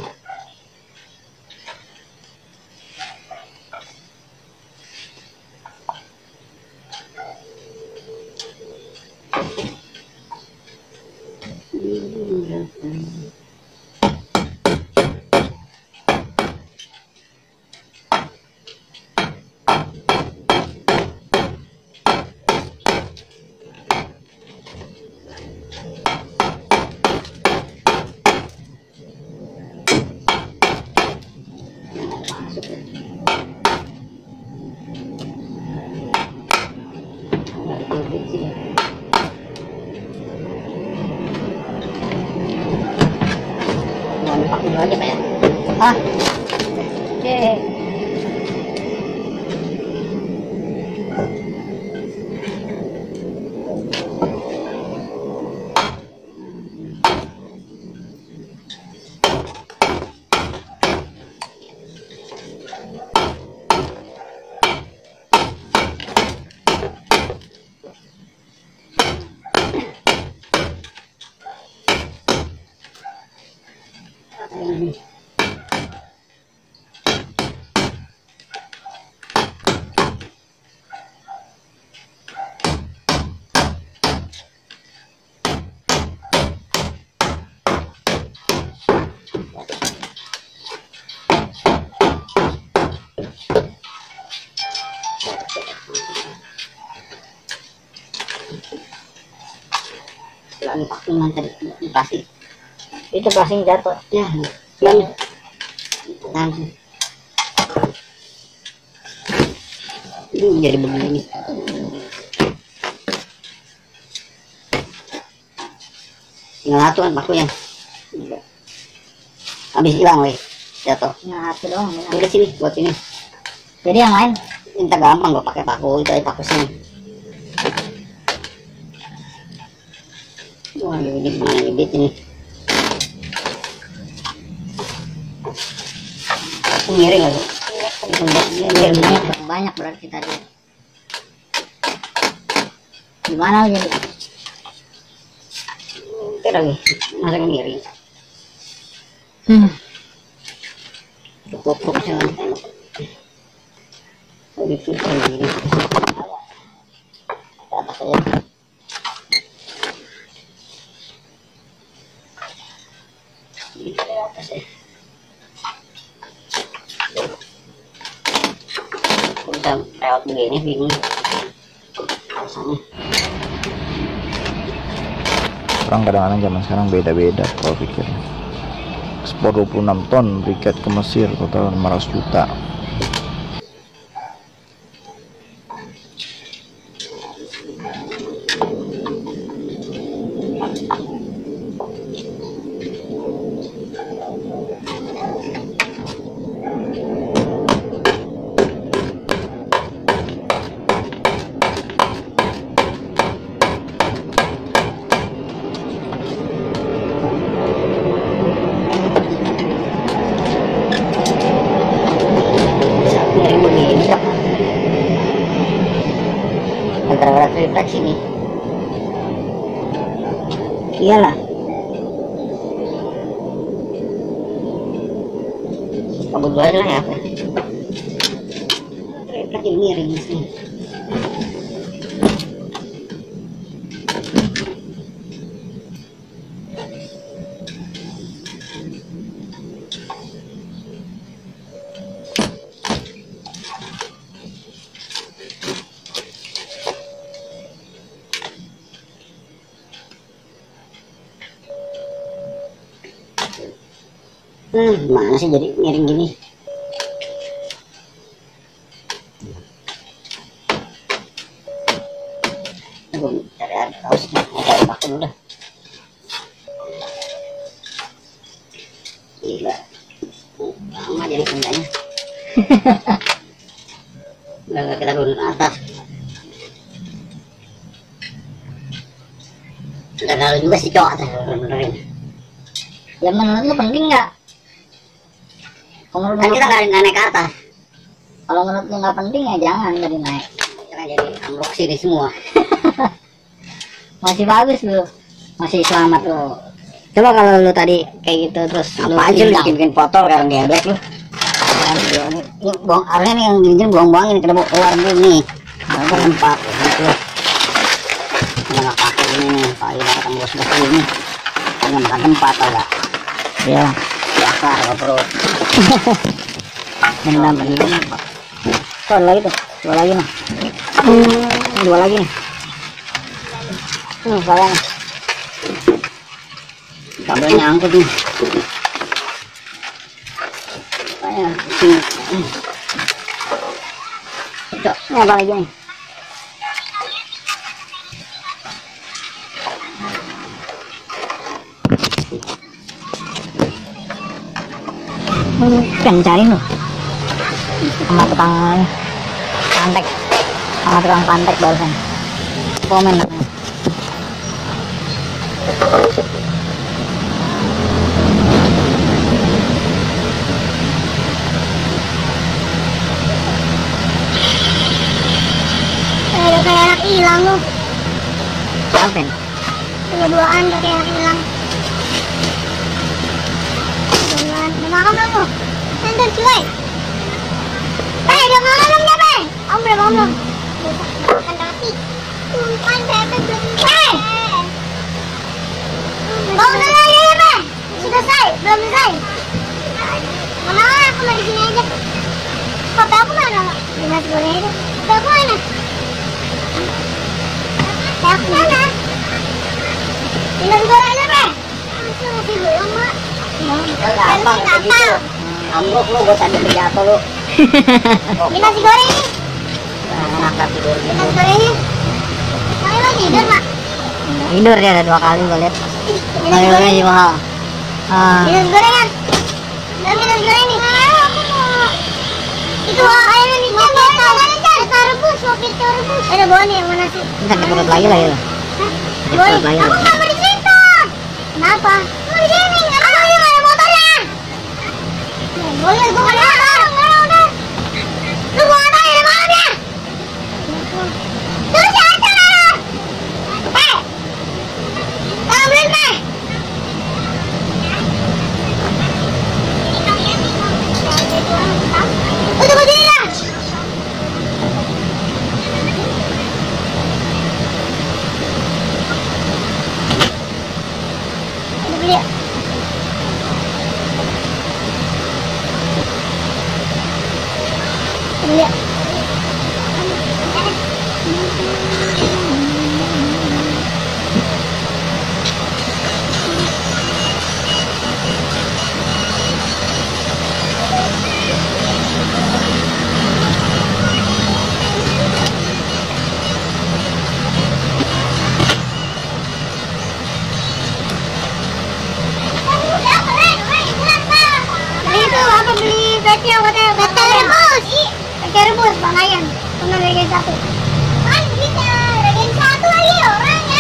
Pakai dulu aja Pak ya. Ah. Oke. Ini. Lagi pakungan tadi plastik. Itu plastik jatuh. Ya. Dan nanti ini jadi begini. Tinggal satu kan pakunya. Habis hilang weh. Jatuh. Nah, satu doang. Udah sini buat ini. Jadi yang lain minta gampang gua pakai paku itu aja paku sini. Wah, ini mana bibit ini. Miring lagi. Miringnya banyak berarti tadi. Gimana jadi? Oke lagi, masa miring. Hmm. Cukup saja. Begitu begini. Atas saja. Di atas ya. Udah lewat begini bingung. Rasanya. Orang kadang-kadang zaman sekarang beda-beda kalau pikirnya. Ekspor dua puluh enam ton briket ke Mesir total lima ratus juta. Miring begini dok. Antara refleksi nih. Iyalah. Kebetulan lah ya. Refleksi miring sih. Hmm, mana sih jadi miring gini? Gue cari air kaosnya, cari pakai dulu dah. Gila, lama jadi kendanya. Udah gak kita turun atas. Udah lalu juga sih cowok atas benerin. Ya menurut lu penting nggak? Kalau menurut kan kita nggak naik ke atas. Kalau menurut lu nggak penting ya jangan jadi naik. Jangan jadi ambruk sini semua. Masih bagus lu, masih selamat lu. Coba kalau lu tadi kayak gitu terus apa aja lu bikin foto sekarang geblek lu. Ini, ini buang airnya nih yang gini buang-buang ini kita bawa keluar dulu nih. Ada tempat gitu. Nggak pakai ini nih, pakai makan bos-bos ini. Hanya makan tempat agak. Ya, biasa kalau perut. Dendam begini. Tuh lagi tuh, dua lagi nih. Hmm, dua lagi nih. Hmm, sayang. Kabelnya angkut nih. Sayang, sini. Cok, ini apa lagi nih? Pengen cari loh sama tukang pantek, sama tukang pantek barusan komen namanya. Udah kayak anak hilang lu. Apa nih? Kedua-duaan udah kayak anak hilang. Kedua-duaan. Udah makan belum lu? Nonton cuy. Eh, udah makan belum ya, Bang? Om belum om belum. Makan roti. Umpan bebek belum. Eh. Bangun dulu ya, ya, Bang. Sudah selesai? Belum selesai? Mana aku mau di sini aja. Kopi aku mana? Di nasi goreng aja. Kopi aku mana? Kopi aku mana? Di nasi goreng aja, Bang. Masih nasi goreng, Mak. Gampang kayak gitu. Ambruk lu, gue tadi jatuh lu. Di nasi goreng nih. Enak kan tidur Di gitu. nasi gorengnya. Kali lo tidur, Mak. Tidur dia ada dua kali gue liat. Di nasi Kali goreng. ini mahal. Ah, Di nasi goreng kan? Dalam di nasi goreng nih. Aku mau. Itu ayamnya nih, Chan. Kita rebus, mau kita rebus. Ada bawa nih yang mana sih? ini sakit perut lagi lah ya. Hah? Sakit Boleh. perut lagi. Aku nggak mau di situ. Kenapa? Mau di sini. Aku yang ada motornya. Boleh, gua nggak ada motor. Nggak ada motor. Lu gua nggak tahu ada motornya. Terus siapa? Eh, kamu beli teh? Panayan. Pernah regen satu. Kan bisa regen satu lagi orangnya.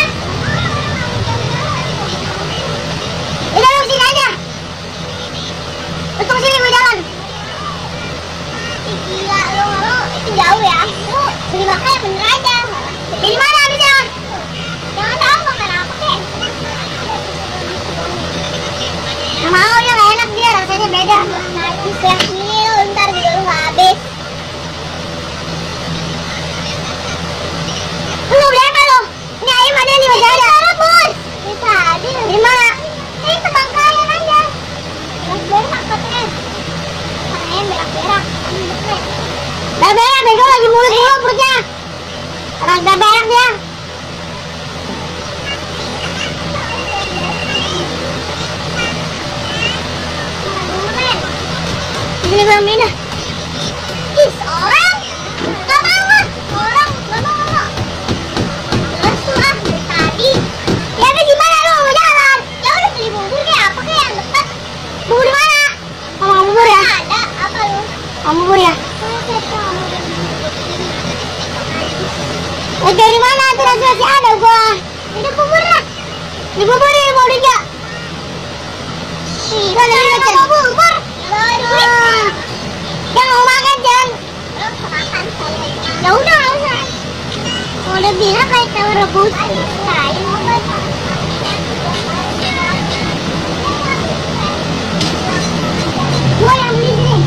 Udah lu sini aja. Untung sini gue jalan. Gila lu lu itu jauh ya. Lu beli makannya bener aja. Dari mana bisa? Jangan tahu makan apa kek. Nggak mau ya, nggak enak dia, rasanya beda. Najis yang ini lu ntar juga lu nggak habis. Lu mau beli apa lu? Ini ayam ada nih, masih ada. Bos. Bisa ada. Di mana? Ini sebangkalan aja. Berak-berak katanya. Ayam berak-berak. Berak-berak, bego lagi mulu-mulu perutnya. Orang berak dia. Ini belum ini. Is orang? Gak mau ah. Orang gak mau gak mau. Terus tuh ah dari tadi. Ya udah gimana lu mau jalan? Ya udah beli bubur kayak apa kayak yang dekat. Bubur di mana? Oh, bubur ya? Ada apa lu? Oh, bubur ya? Eh dari mana? Terus masih ada gua. Ada bubur lah. Di bubur ya mau juga. Ih, kalau ada bubur. Aduh. Yang mau makan jangan. Makan saya. Ya udah nggak usah. Udah bilang kayak tahu rebus. Saya mau makan. Gua yang beli nih.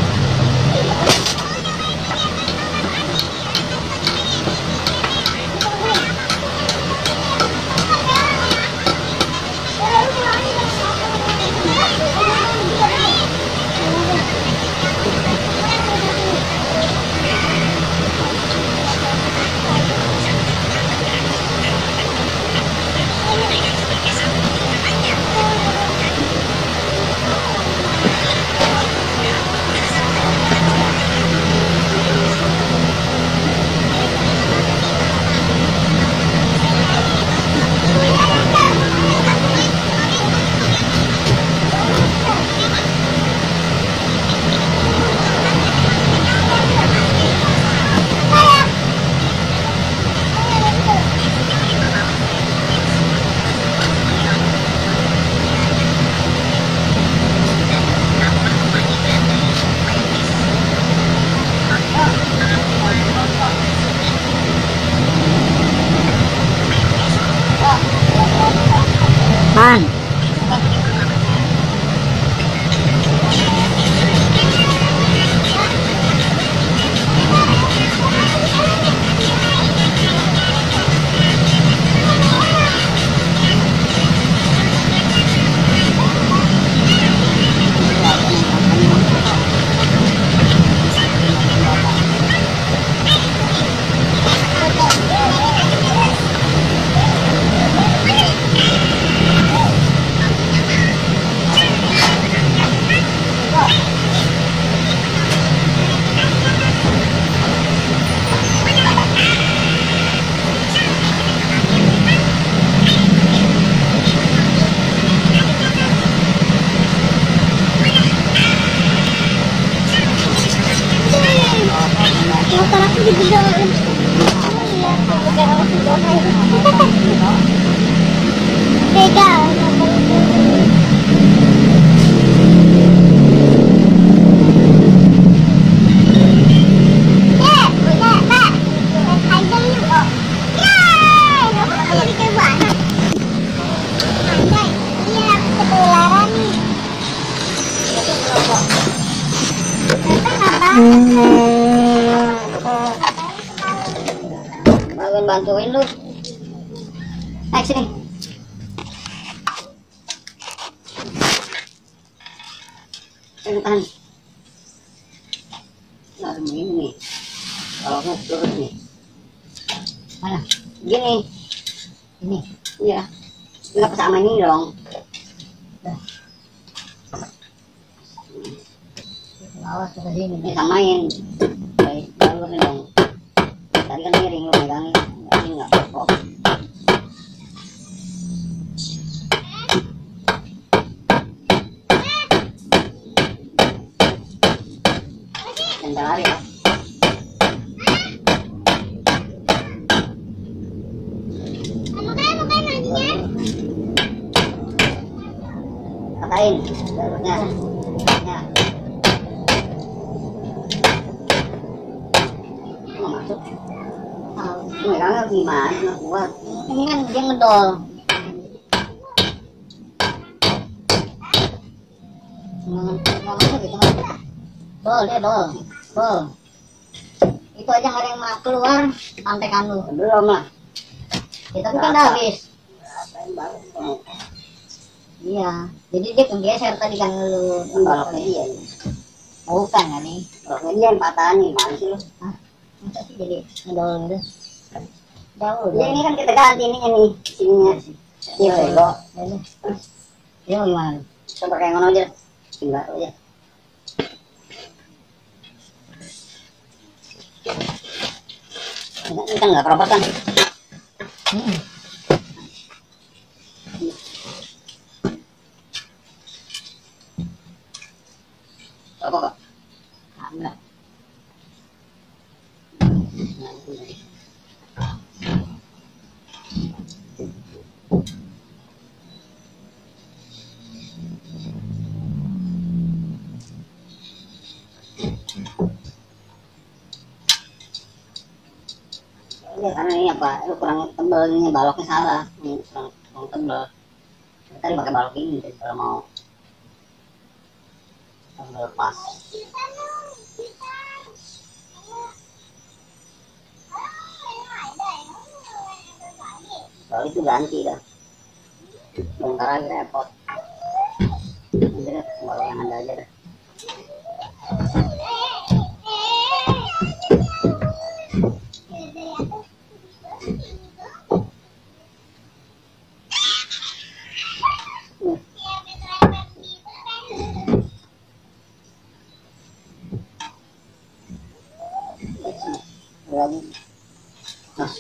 Man. Motor aku dibegal. Begal. Bangun bantuin lu. Naik sini. Tahan. Nah, begini nih. Kalau nggak turun nih. Mana? Gini. Ini. Iya. Nggak sama ini dong. Awas ke sini. Ini samain. Baik, jalur nih dong. Tadi kan miring lu megangin. Ini nggak kok. Jangan lari ya. bukain jalurnya. Ya. Nggak masuk. Ini kan gimana nggak kuat. Ini kan dia ngedol. Nggak masuk gitu. Dol dia dol. Dol. Itu aja nggak ada yang mau keluar sampai kamu. Belum lah. Kita kan udah habis. Iya, jadi dia kegeser tadi kan lu baloknya dia. Bukan kan nih, baloknya dia yang patah nih, mana sih lu? Hah? Masa sih jadi ngedol gitu? Jauh. Ya ini kan kita ganti ininya nih, sininya. Iya, bego. Iya gimana? Coba kayak ngono aja, tinggal aja. Ini kan nggak keropos kan? Hmm. Apa kok? Enggak. Ya karena ini apa? Lu kurang tebal ini baloknya salah. Ini kurang, kurang tebal. Tadi pakai balok ini kalau mau tebal pas. Kalau itu ganti dah. Bentar lagi repot. Nanti deh balok yang ada aja dah. Lagi. Nah.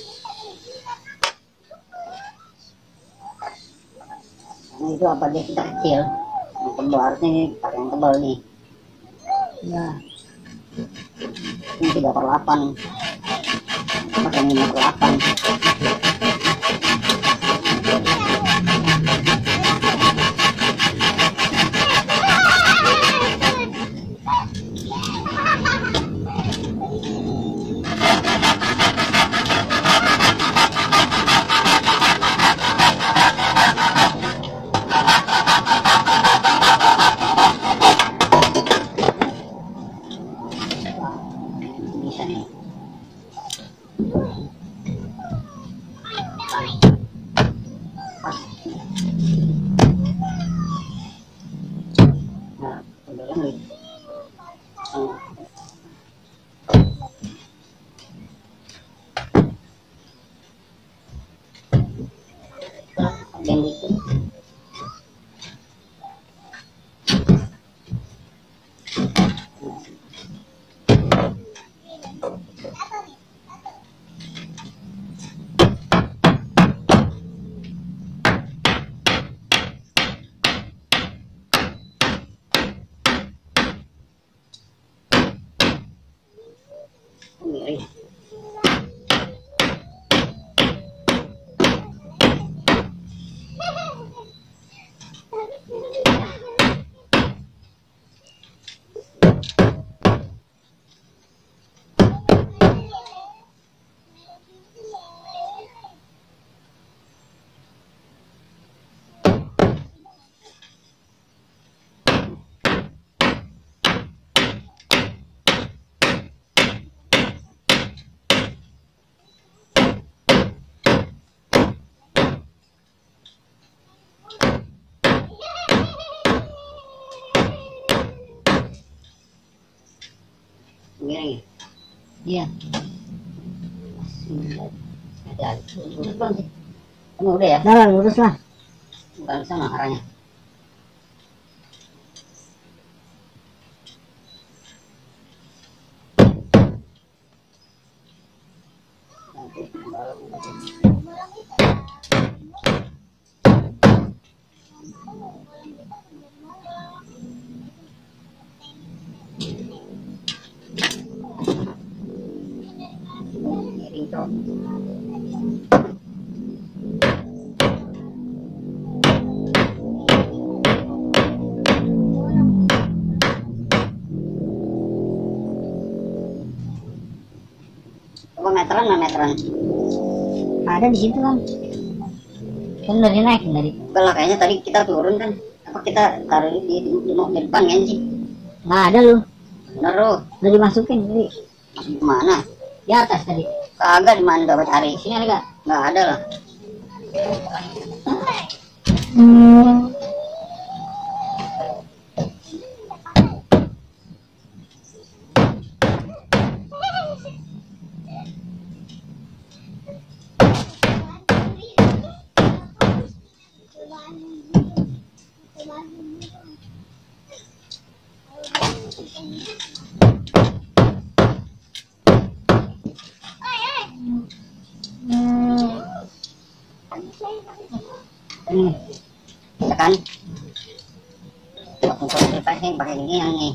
Nah itu apa dia kita kecil. Yang tebal harusnya ini pakai yang tebal nih. Ya. Ini tiga per delapan. Pakai lima per delapan. Bisa nih. Pas. Nah, udah nih. Yang itu. Miring. Miring. Iya. Hati-hati. Lurus bang sih. Kamu udah ya? Udah lah, lurus lah. Bukan sana arahnya. Miring cok. meteran nggak meteran? Ada di situ kan. Kan dari naik dari. Kalau kayaknya tadi kita turun kan. Apa kita taruh di, di, di, di depan kan sih? Nggak ada lu. Bener lu. Udah dimasukin tadi. Masuk kemana? Di atas tadi. Kagak, di mana coba cari? Sini ada nggak? Nggak ada lah. Hmm. Hmm. Tekan. Untuk kita ini pakai ini yang ini.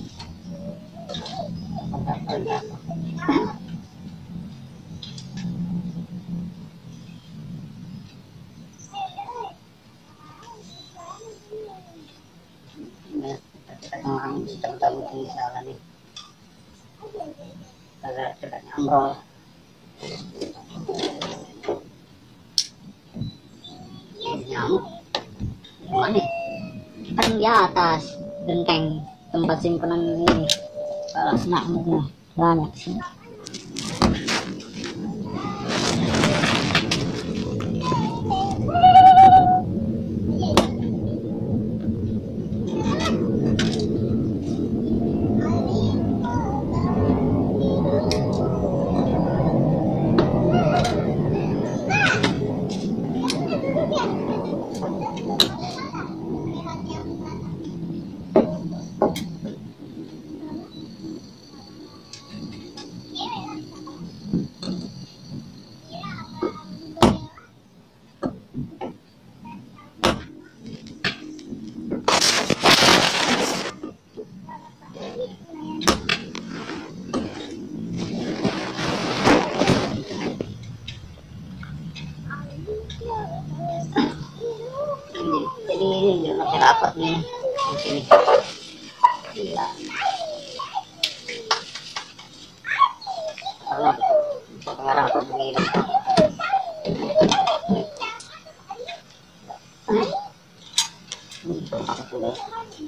Kita orang cepat mungkin salah nih. Agak cepat ambrol. Nyamuk mana? Kan di atas genteng tempat simpanan ini. Balas nyamuknya banyak sih. Jadi ini masih rapat nih di sini. Gila. Kalau sekarang aku begini. Apa sudah?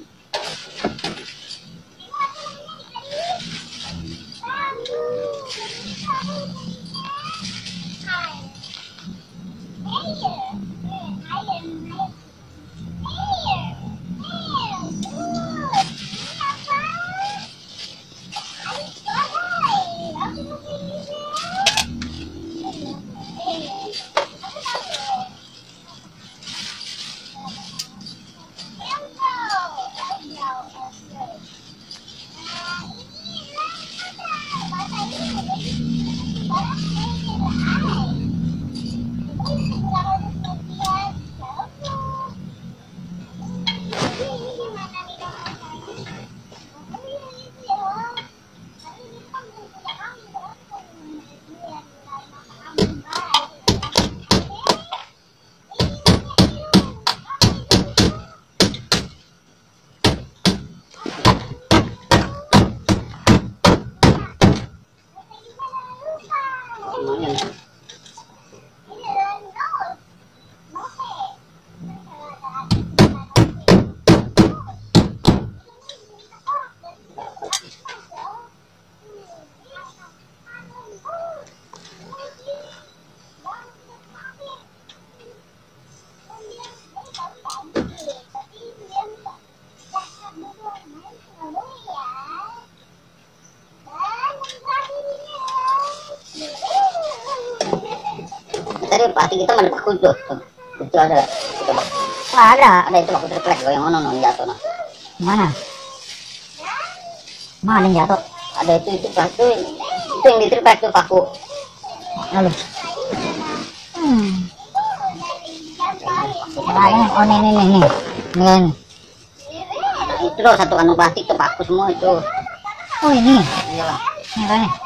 Tadi pasti kita mana paku tuh, tuh. Itu ada, coba. Wah, ada, ada itu paku triplek yang mana non jatuh nah. Mana? Mana yang jatuh? Ada itu itu paku, itu yang di triplek tuh paku. Lalu. Hmm. Nah, ini, oh ini ini ini, ini. Itu loh satu kantong plastik tuh paku semua itu. Oh ini, iyalah, ini kan nih.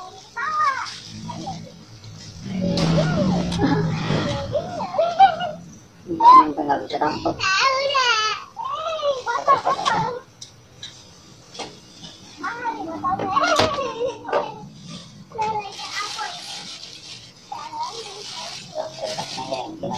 Sampai nggak bisa tangkap. kemungkinan.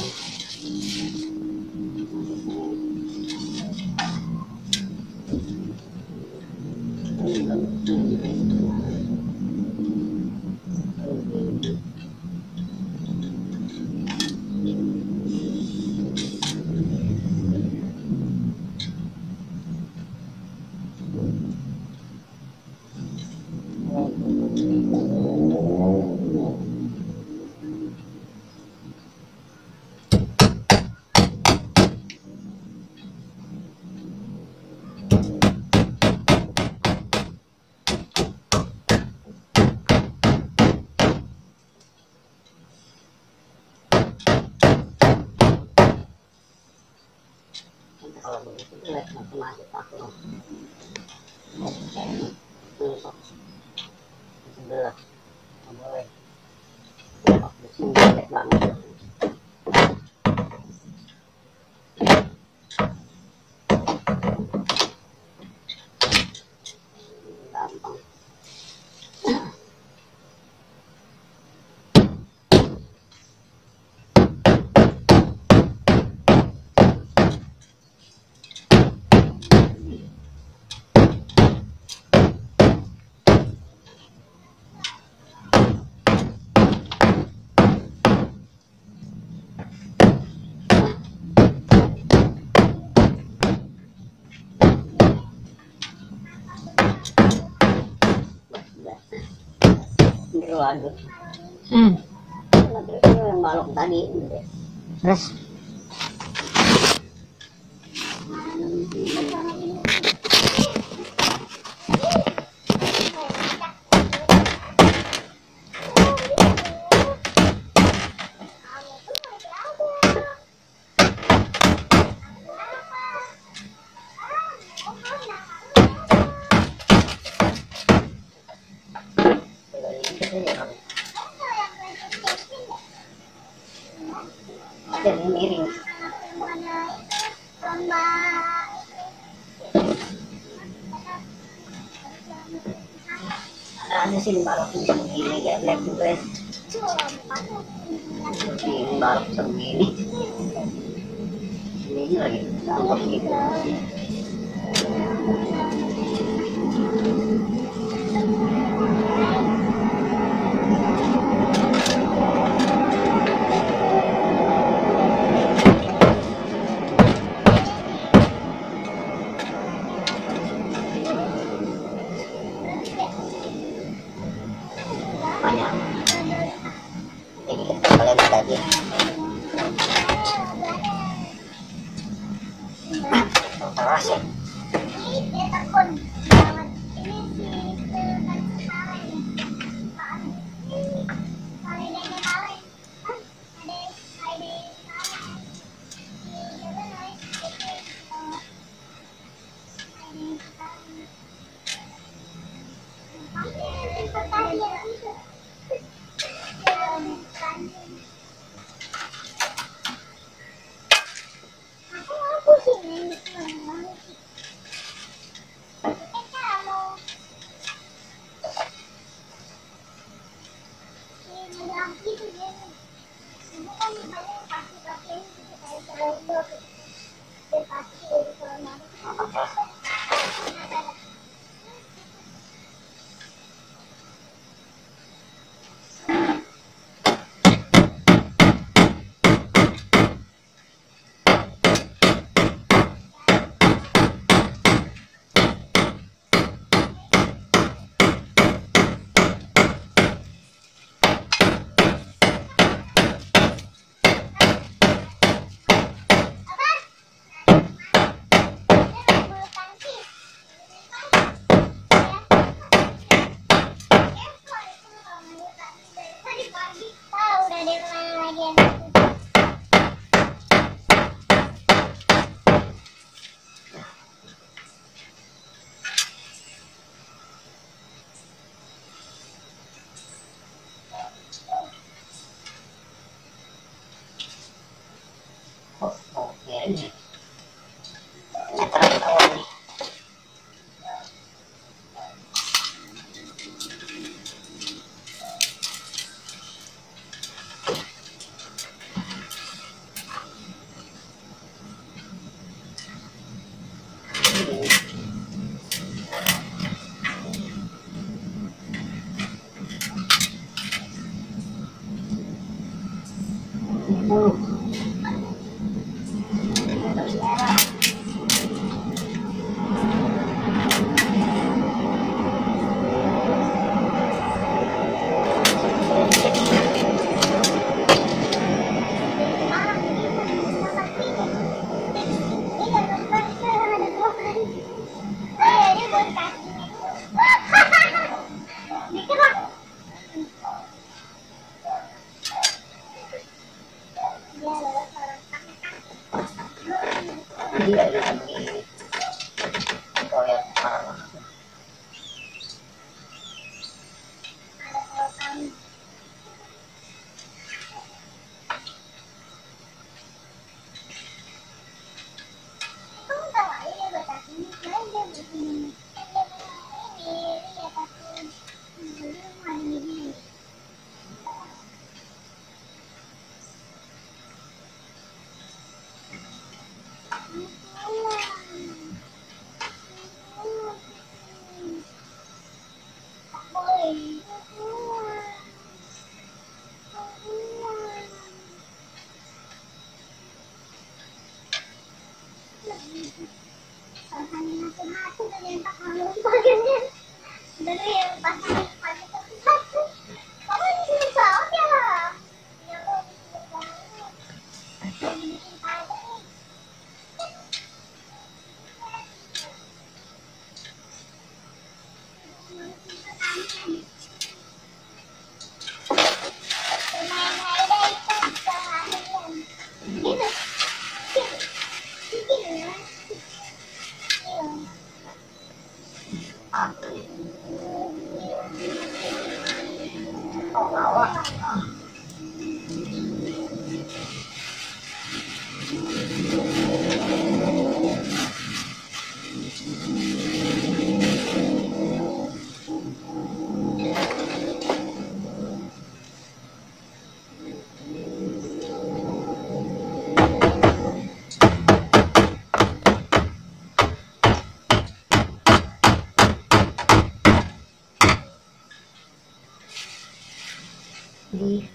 Kalau begitu lihat masih aku besok sebelah nggak boleh di sini jelek banget. Gampang. Aduh, hmm. Yang balok tadi, terus miring. Ada sih balok segini kayak black dress. Ini balok segini. Ini lagi gampang gitu. Banyak. Jadi kita kalian tadi. Terus ya. ini meteran bawah nih. Bulu. Di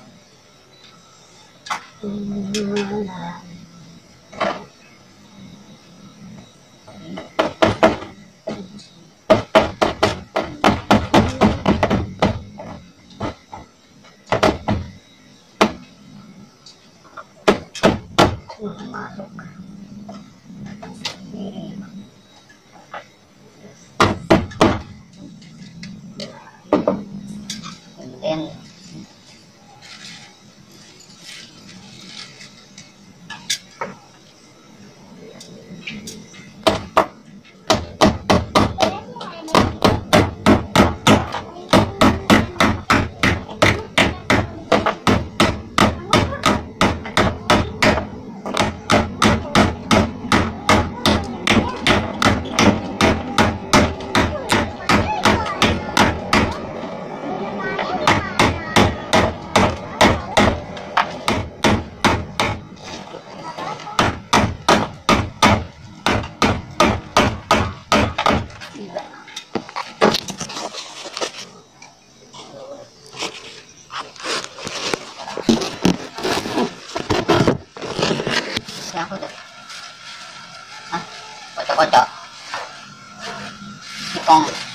masuk. Kemudian siapa tuh? Hah? Kocok-kocok. Ikong.